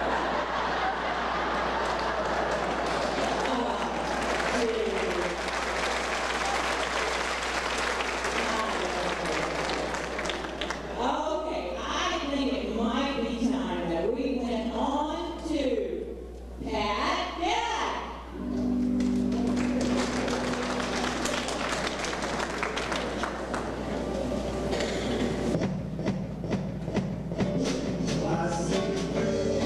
Okay, I think it might be time that we went on to Pat Dad. Last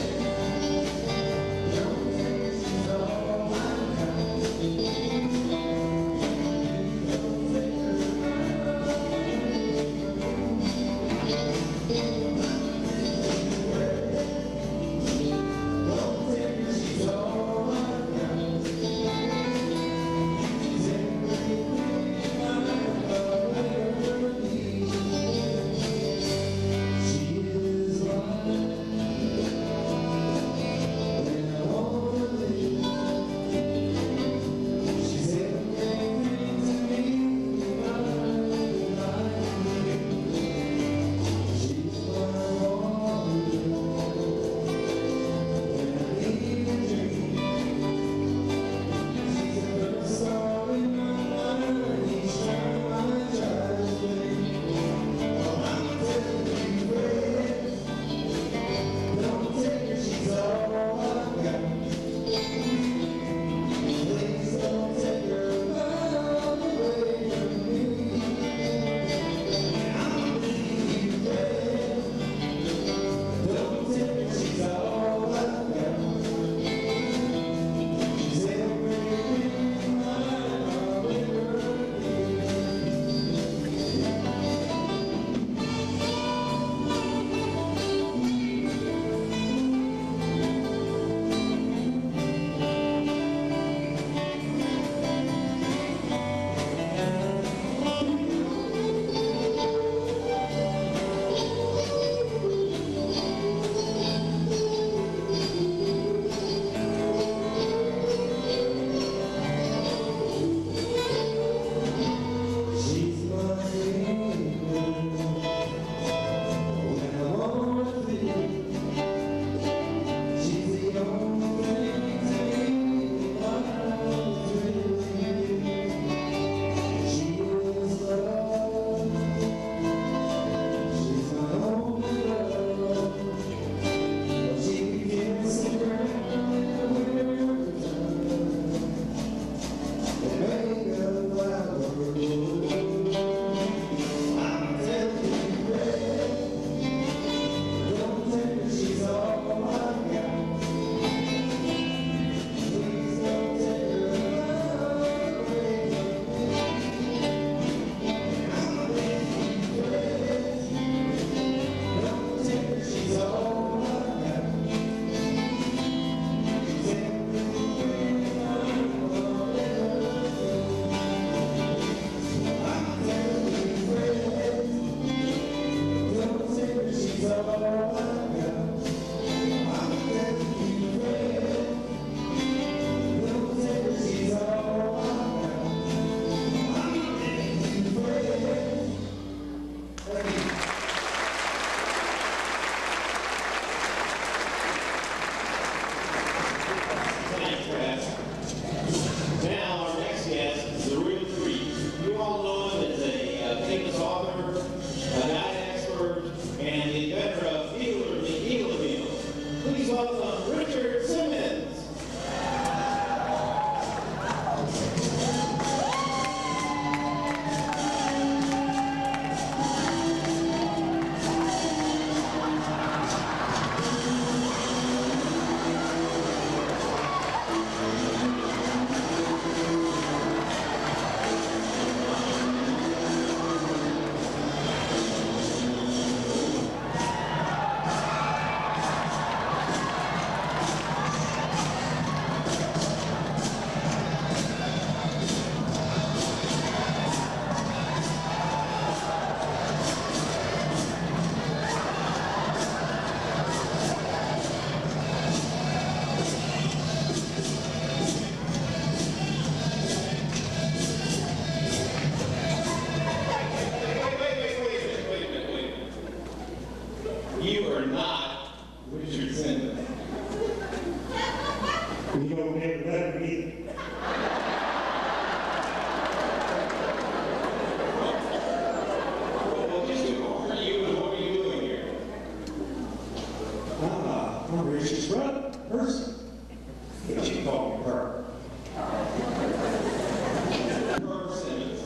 are not Richard Simmons. You don't never let me either. Well, just who are you and what are you doing here? I'm, uh, I'm Richard's brother, person. But you call me her. Herb Simmons.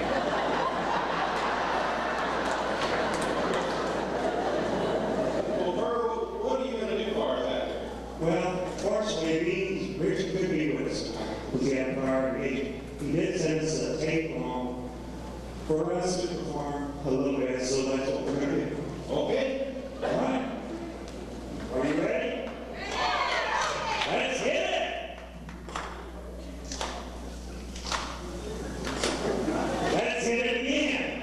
Well, Herb, what are you going to do for us out there? Well, fortunately, it means Richard could be with us. We had a prior engagement. He did send us a tape along for us to perform a little bit, so that's what we're going to do. Okay. All right? Are you ready? Let's hit it! Let's hit it again!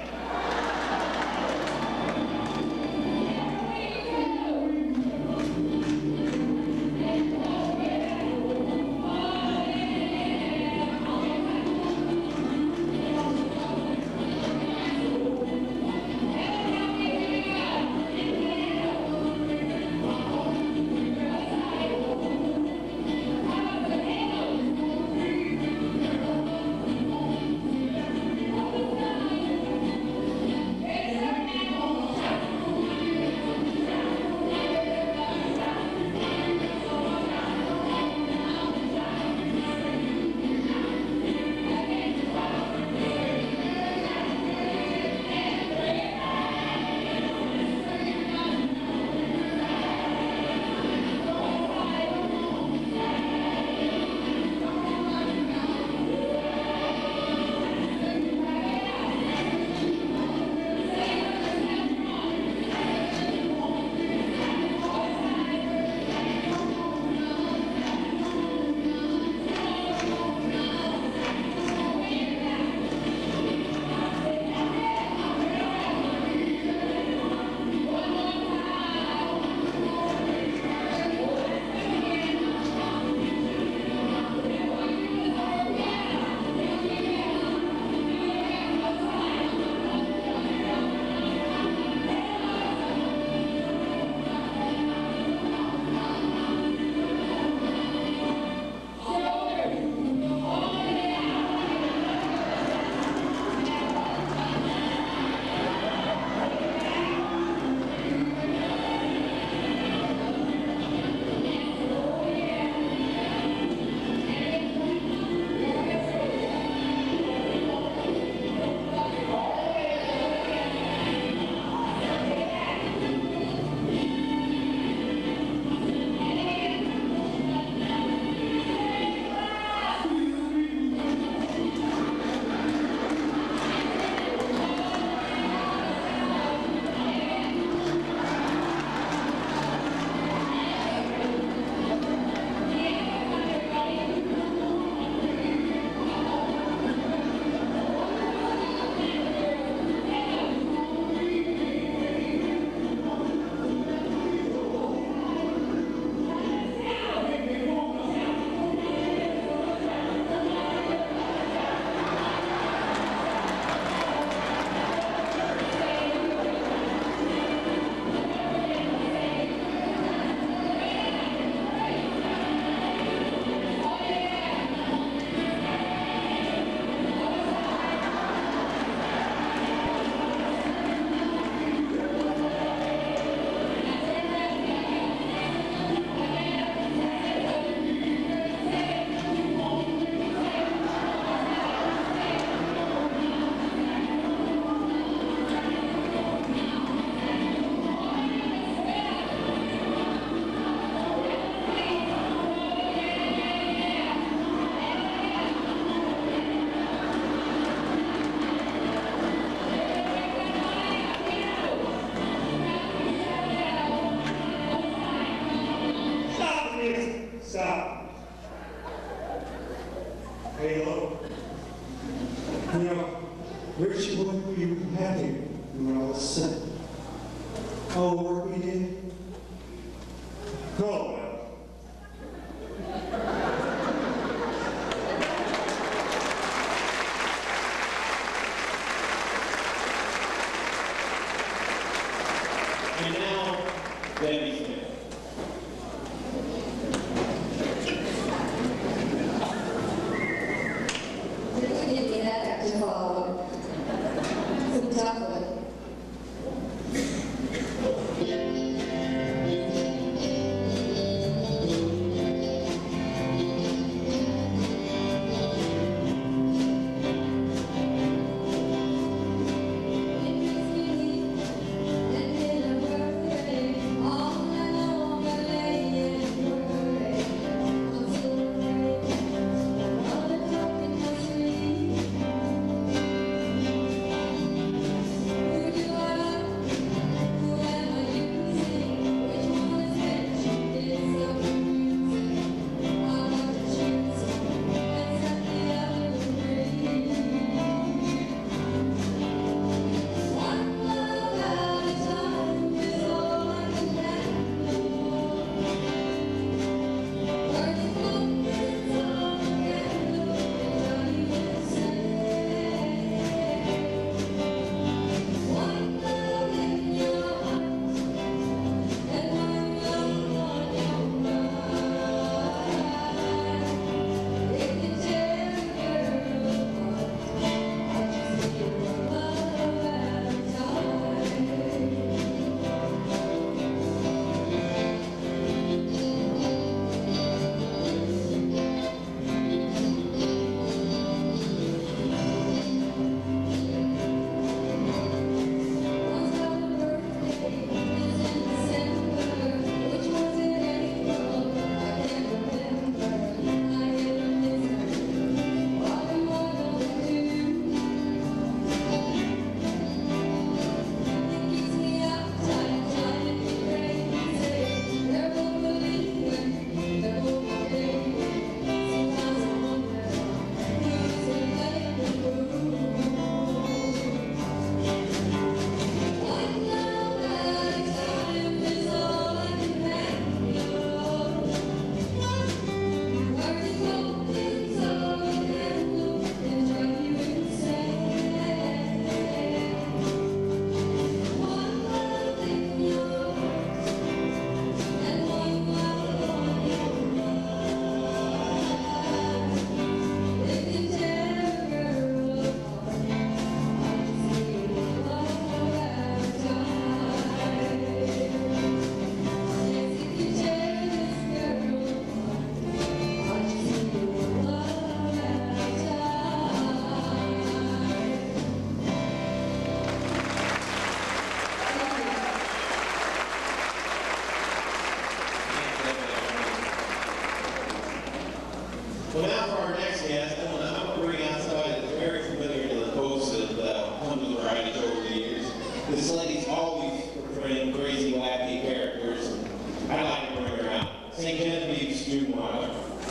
Stop. Hey, hello. You know, Richie, what were you happy when I was sick? All the work we did? Oh, well. And now, Debbie Smith. We didn't get that back to follow. Some tough one. Well, now for our next guest, I'm going to, I'm going to bring out somebody that's very familiar to the folks that uh, come to the varieties over the years. This lady's always portraying crazy, wacky characters. I'd like to bring her out. Saint Genevieve's June Wilder.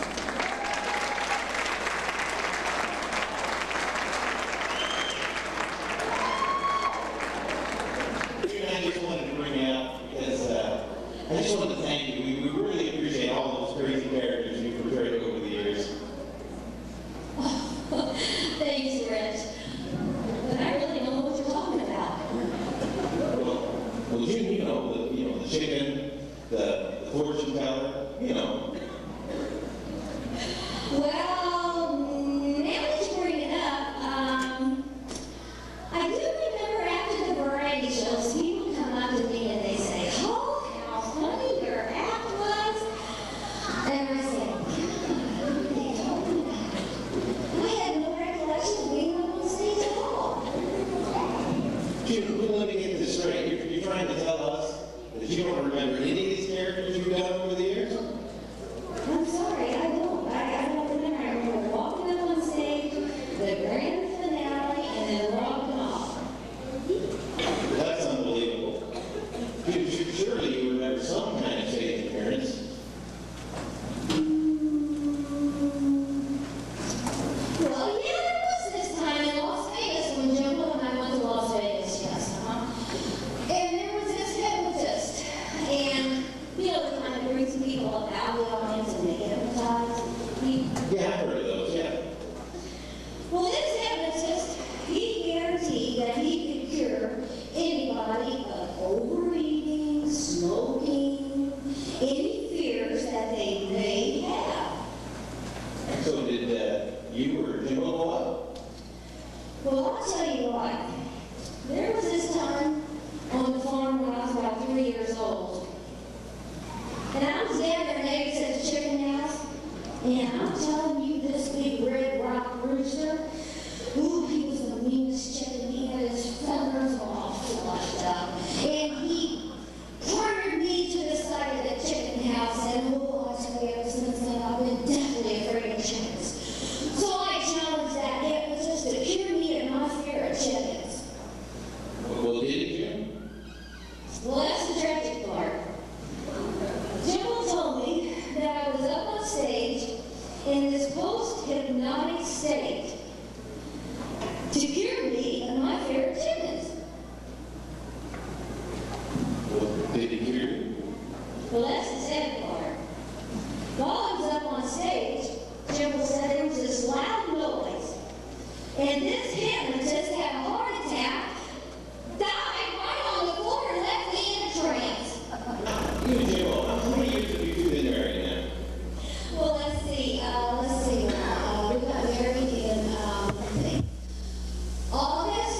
June, I just wanted to bring out because uh, I just wanted to thank you. We, we really appreciate all those crazy characters you've portrayed over the years. Thanks, Rich. But I really don't know what you're talking about. Well, well, you, you know, the, you know, the chicken, the, the fortune teller, you know. Well, now that you bring it up, um, I do remember after the variety shows, people come up to me and they say, "Oh, how funny your act was." And I say, "God, what are they talking about? I had no recollection of being up on stage at all." Jim, well, let me get this straight. You're, you're trying to tell us that you don't remember any of these characters you've done over the years? I'm sorry, I don't. I, I don't remember. I remember walking up on stage, the grand finale, and then walking off. That's unbelievable. You, you, surely you remember some kind of stage appearance. Well, yeah, there was this time in Las Vegas when Jimbo and I went to Las Vegas, yes, uh-huh. And there was this hypnotist, and I'll tell you what. There was this time on the farm when I was about three years old. And I was down there next to the chicken house. And I'm telling you, this big red rock rooster, ooh, he was the meanest chicken. He had his feathers all flushed up. And he cornered me to the side of the chicken house. And oh, I tell you, ever since then, I've been deathly afraid of chickens. So I challenged that. It was just a pure meat and my fear of chickens. Well, did it, Jim? Well, that's the tragic part. Jimbo told me that I was up on stage in this post-hypnotic state to cure me of my fear of chickens. Well, did he cure you? Well, that's the sad part. While I was up on stage, Jimbo said there was this loud noise, and this hypnotist had a heart attack, died right on the floor, and left me in a trance. You and Jim, how many years have you two been married now? Well, let's see. Uh, let's see. Uh, we got married in um, let's see, August.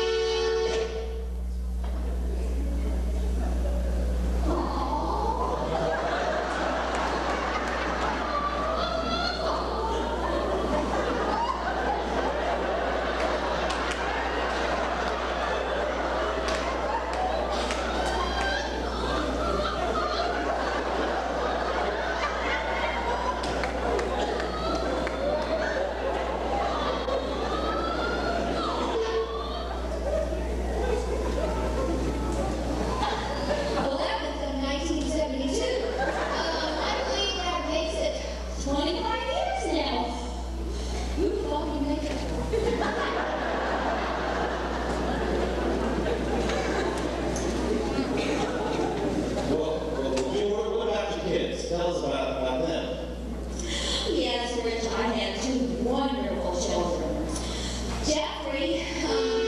Well, that was in nineteen seventy-two. Um, I believe that makes it twenty-five years now. Who thought you make it? Well, well, Jim, what, what about your kids? Tell us about, about them. Yes, Rich, I had two wonderful children. Jeffrey, um,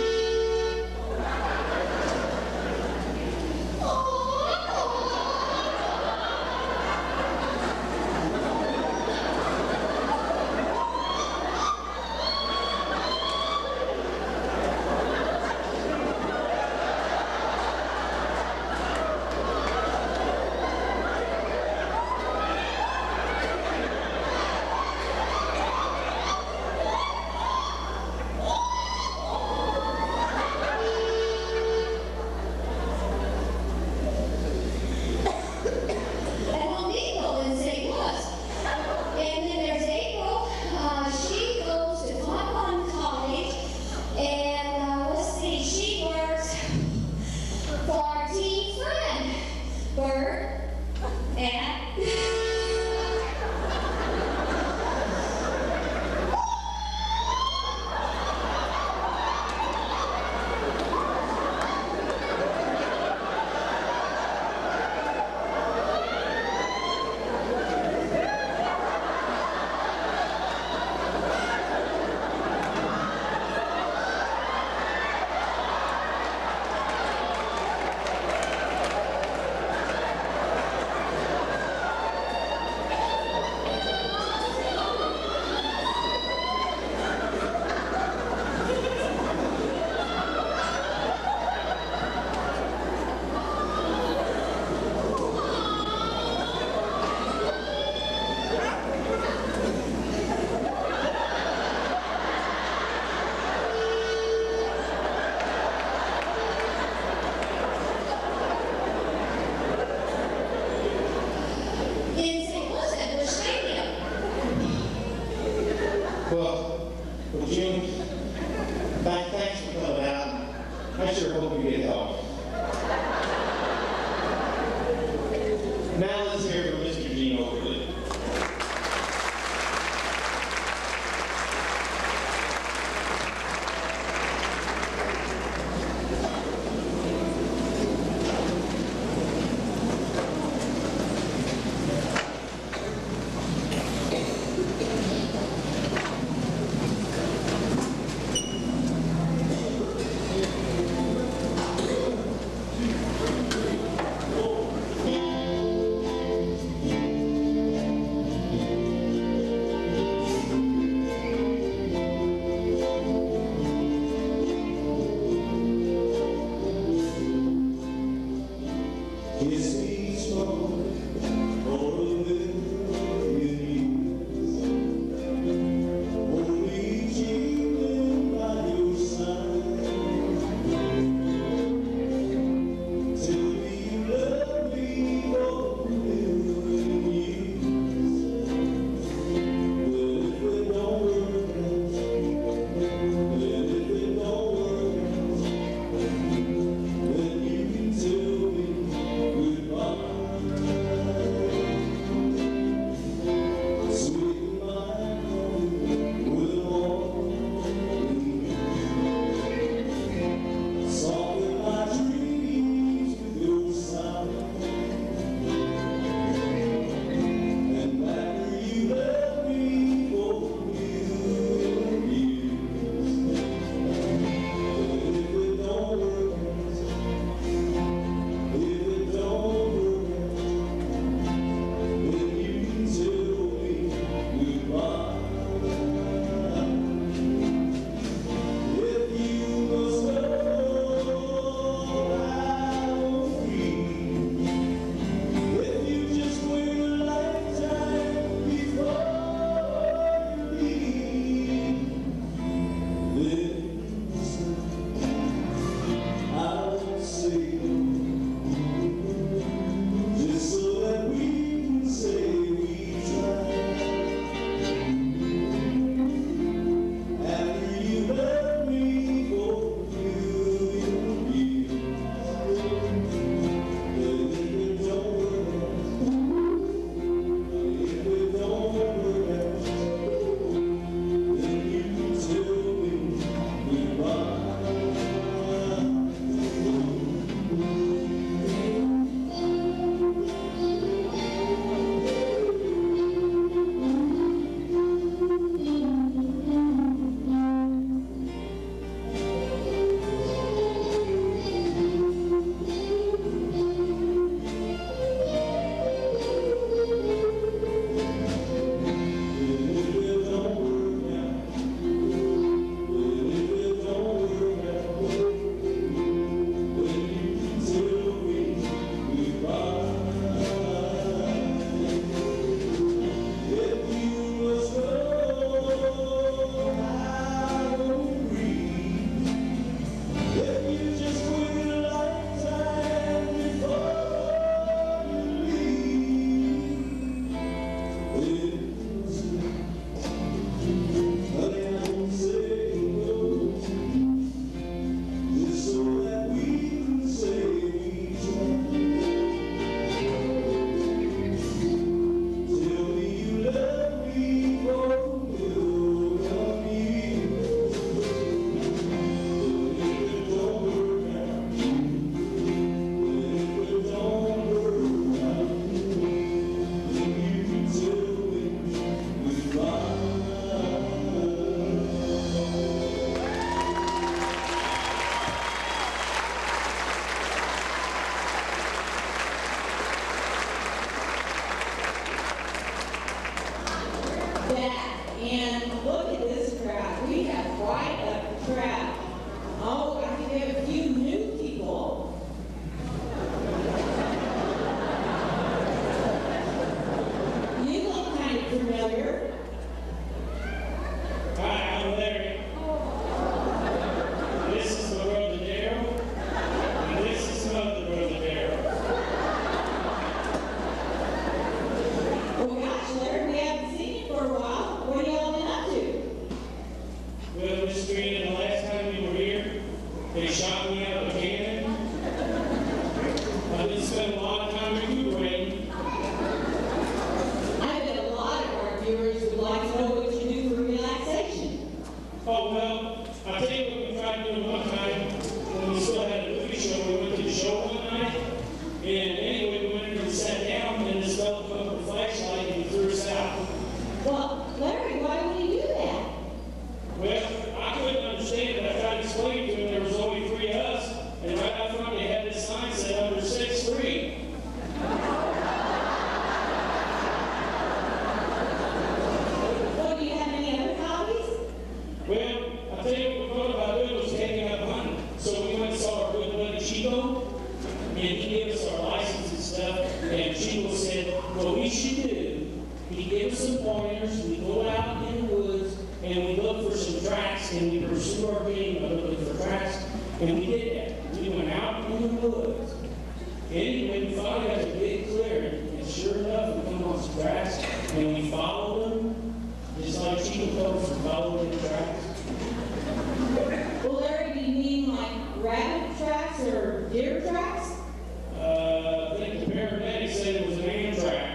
at Home Depot in Saint Louis. And then there's April. Uh, she goes to Conklin College. And uh, let's see, she works for our teen friend, Bert, at in Saint Louis at Busch Stadium. Well, well, Jim, thank, thanks for coming out. I sure hope you get help. Now let's hear from Mister Gene Overly. we have a few new people. You look kind of familiar. Hi, I'm Larry. This is my brother Daryl. And this is my other brother Daryl. Well, gosh, Larry, we haven't seen you for a while. What have y'all been up to? Well, Miss Green, the last time we were here, they shot me out of a cannon. I didn't spend a lot of time recuperating. I bet a lot of our viewers would like to know what you do for relaxation. Oh, well, I'll tell you what we tried to do one time when we still had a movie show. We went to the show one night, and anyway, we went in and sat down, and this fellow came up with a flashlight and he threw us out. Well, Larry, why would you do that? Well, I couldn't understand it. I tried to explain to him there was only three of us, and right out front they had this sign said under six three. Well, do you have any other hobbies? Well, I tell you what we thought about doing was taking up hunting. So we went and saw our good buddy Chico, and he gave us our license and stuff, and Chico said, what we should do, he gave us some pointers, we go out in the woods, and we look for some tracks, and we pursue our game by looking for tracks, and we did that. We went out in the woods. Anyway, we finally got a big clearing, and sure enough, we come on some tracks, and we followed them, just like Chico told us, we followed the tracks. Well, Larry, do you mean like rabbit tracks or deer tracks? Uh, I think the paramedic said it was an Amtrak.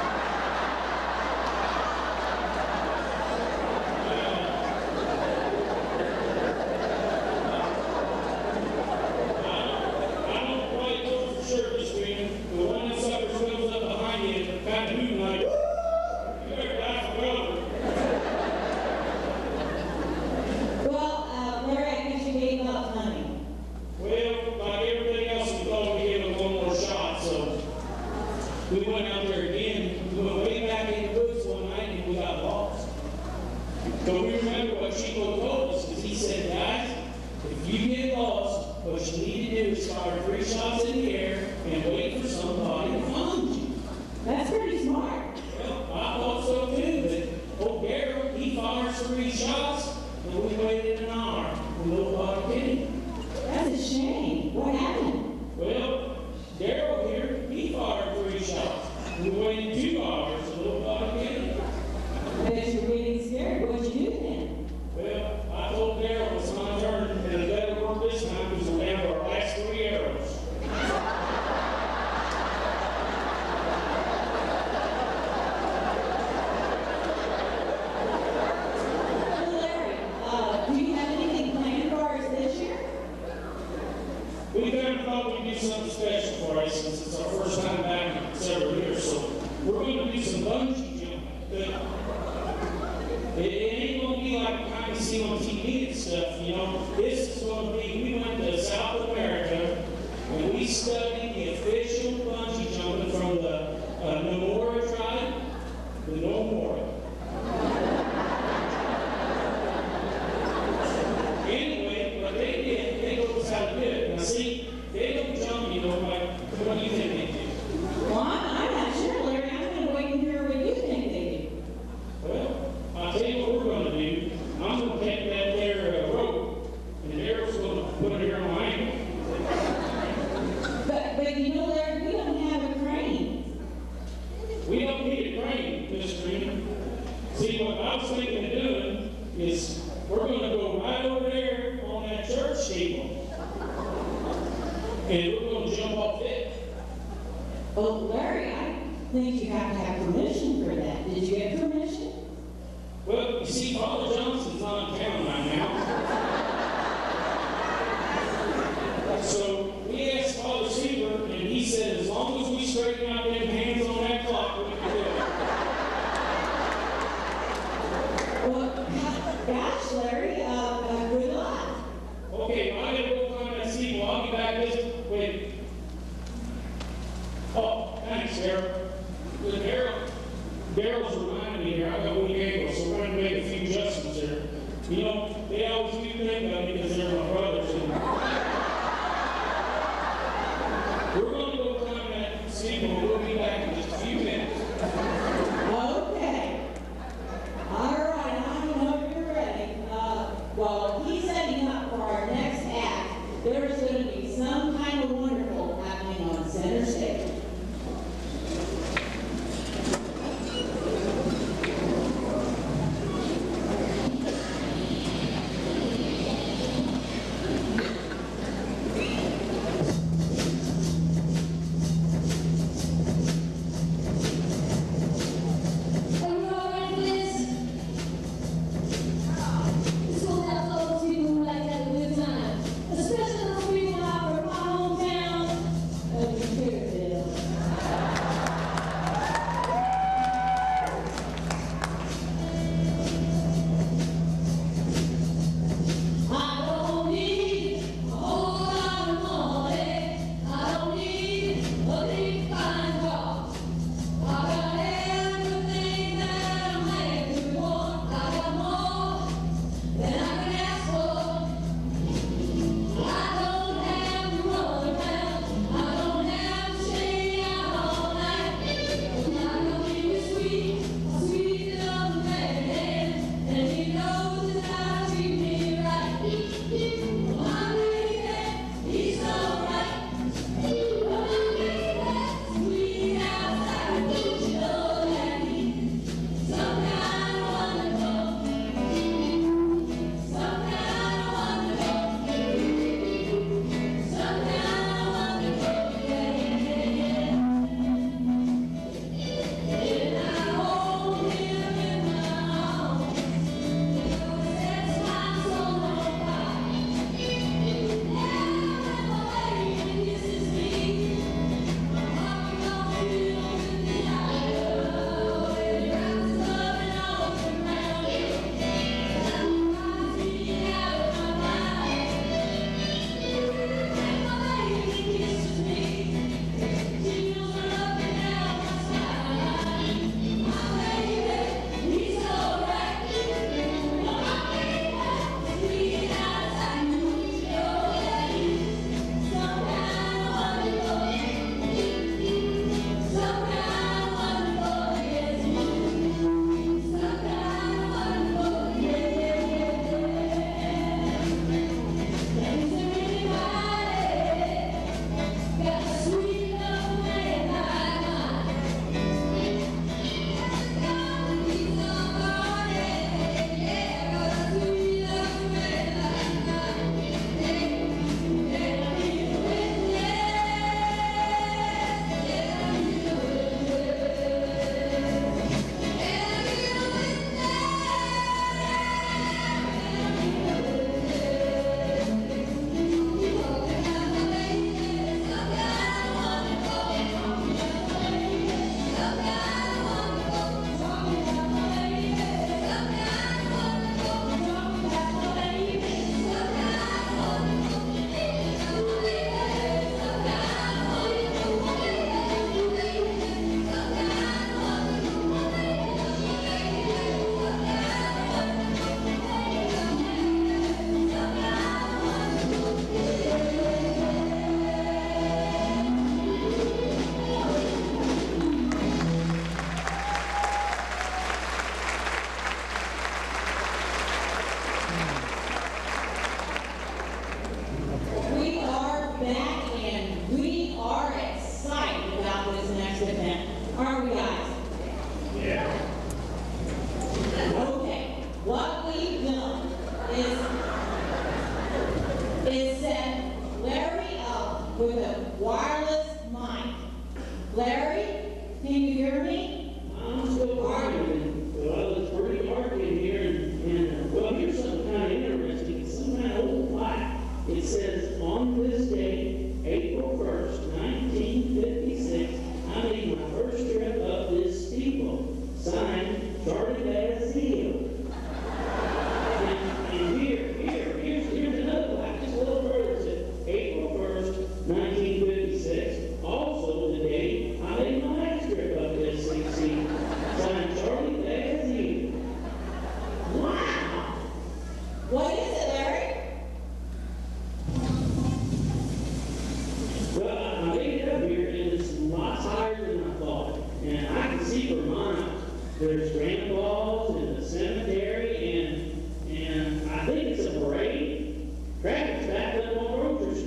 I don't quite know for sure, Miss Green, but when that sucker swells up behind you, it's kind of moving like, you better die for cover. Well, uh, Larry, I guess you gave up hunting. Well, like everything else, we thought we'd give it one more shot, so we went out there again. We went way back in the woods one night and we got lost. But we remember what Chico told us, because he said, guys, if you get lost, what you need to do is fire three shots in the air and wait for somebody to find you. That's pretty smart. Well, I thought so too, but old Daryl, he fires three shots, and we waited an hour and nobody came. That's a shame. What happened? Well, Daryl here, he fired three shots. We waited two hours and nobody came. I bet you're getting scared. What'd you do then? Well, I told Daryl it was my turn, and it better work this time because we're down to our last three arrows. Well, Larry, uh, do you have anything planned for us this year? We kind of thought we'd do something special for us since it's our first time back in several years, so we're going to do some bungee jumping. But it, it ain't going to be like the kind you see on T V and stuff, you know. This is going to be, we went to South America, and we studied the official bungee jumping from the uh, Nomora tribe, the Nomora. Anyway, what they did, they told us how to do it. Now see, they don't jump, you know, like, what do you think they do? Well, I'm, I'm not sure, Larry. I'm going to wait and hear what you think they do. Well, I'll tell you what we're going to do. I'm going to take that there uh, rope, and Daryl's going to put it here on my ankle. But, but you know, Larry, we don't have a crane. We don't need a crane, Miss Green. See, what I was thinking of doing is we're going to go right over there on that church steeple, and we're going to jump off it. Well, Larry, I think you have to have permission for that. Did you get permission? Well, you see, Father Johnson's not in town right now. So we asked Father Seaver, and he said as long as we straighten out them hands on that clock, we can do it. Well, gosh, Larry, uh, uh, good luck. Okay, well, I gotta go find that steeple. I'll be back this. Wait. Oh, thanks, Daryl. Well, Daryl, Daryl's reminding me here. I got weak ankles, so we're gonna make a few adjustments here. You know, there's going to be some kind of wonderful happening on center stage. There's Santa Claus and the cemetery, and and I think it's a parade. Traffic's backed up on Rocher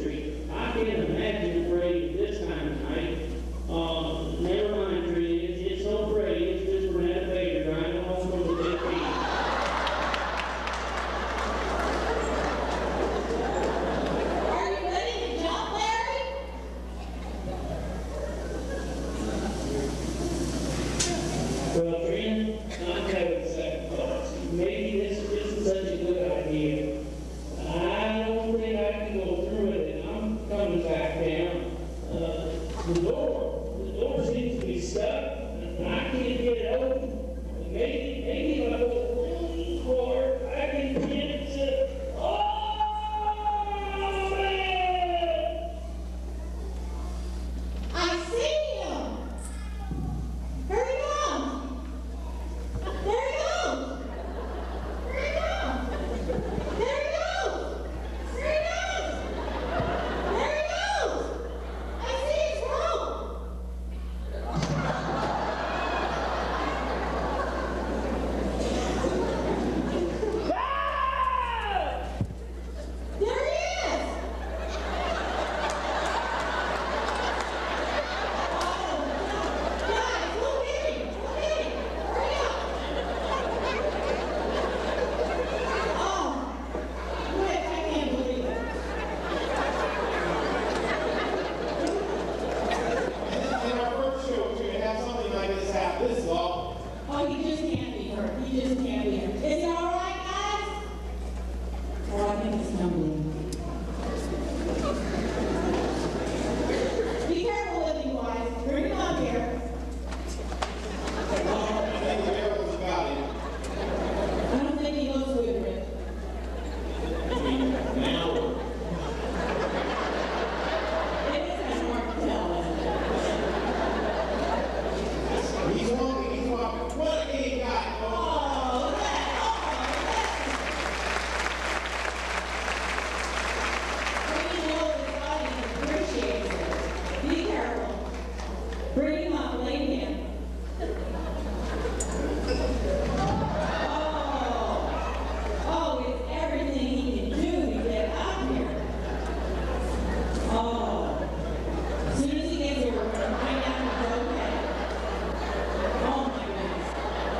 Oh. As soon as he gets here, we're gonna find out if it's okay. Oh my goodness.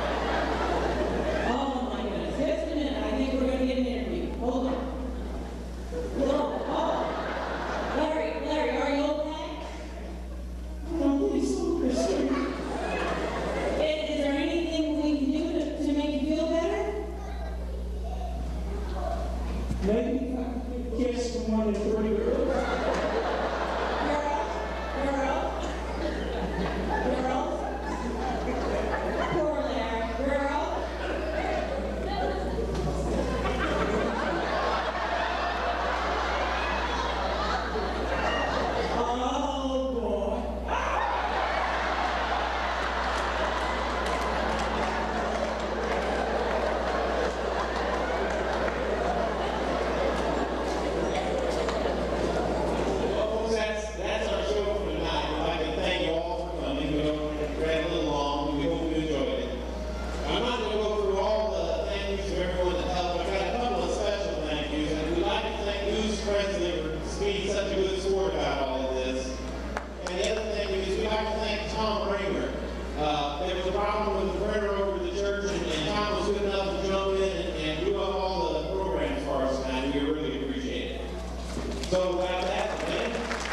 Oh my goodness. Just a minute, I think we're gonna get an interview. Hold on. Oh, oh. Larry, Larry, are you okay? I don't think so, Christian. Is, is there anything we can do to, to make you feel better? Maybe if I could get a kiss from one of the three girls. Girl, girl, girl. Poor Larry, girl. Oh boy. Well, folks, that's, that's our show for tonight. I'd like to thank you all for coming. We know we ran a little long. We hope you enjoyed it. I'm not going to go through all the thank yous to everyone that helped. I've got a couple of special thank yous, and we'd like to thank News Presley for being such a good sport about all of this. And the other thing is we'd like to thank Tom Raymer. Uh, there was a problem with the printer over at the church, and, and Tom was good enough to jump in and, and do up all the programs for us tonight, and we really appreciate it. So with that, man.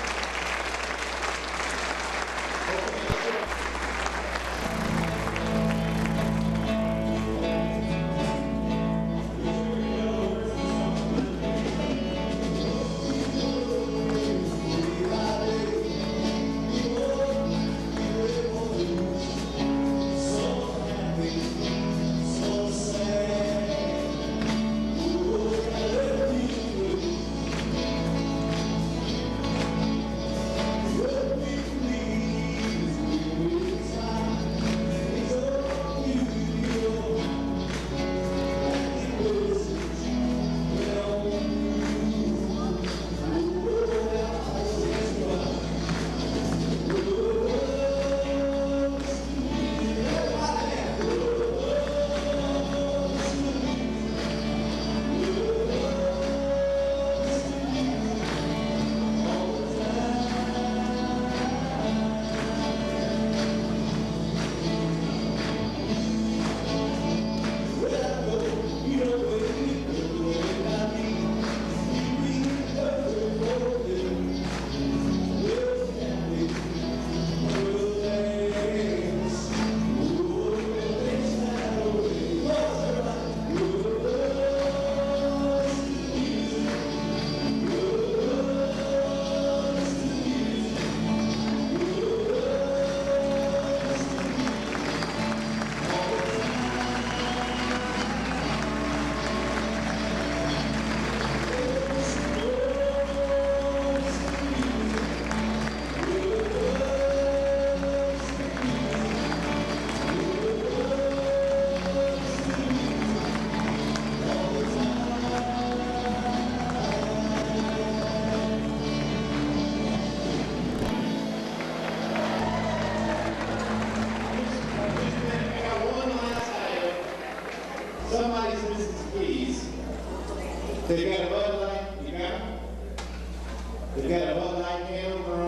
Somebody's missing some keys. They've got a Bud Light, you got them? They've got a Bud Light can over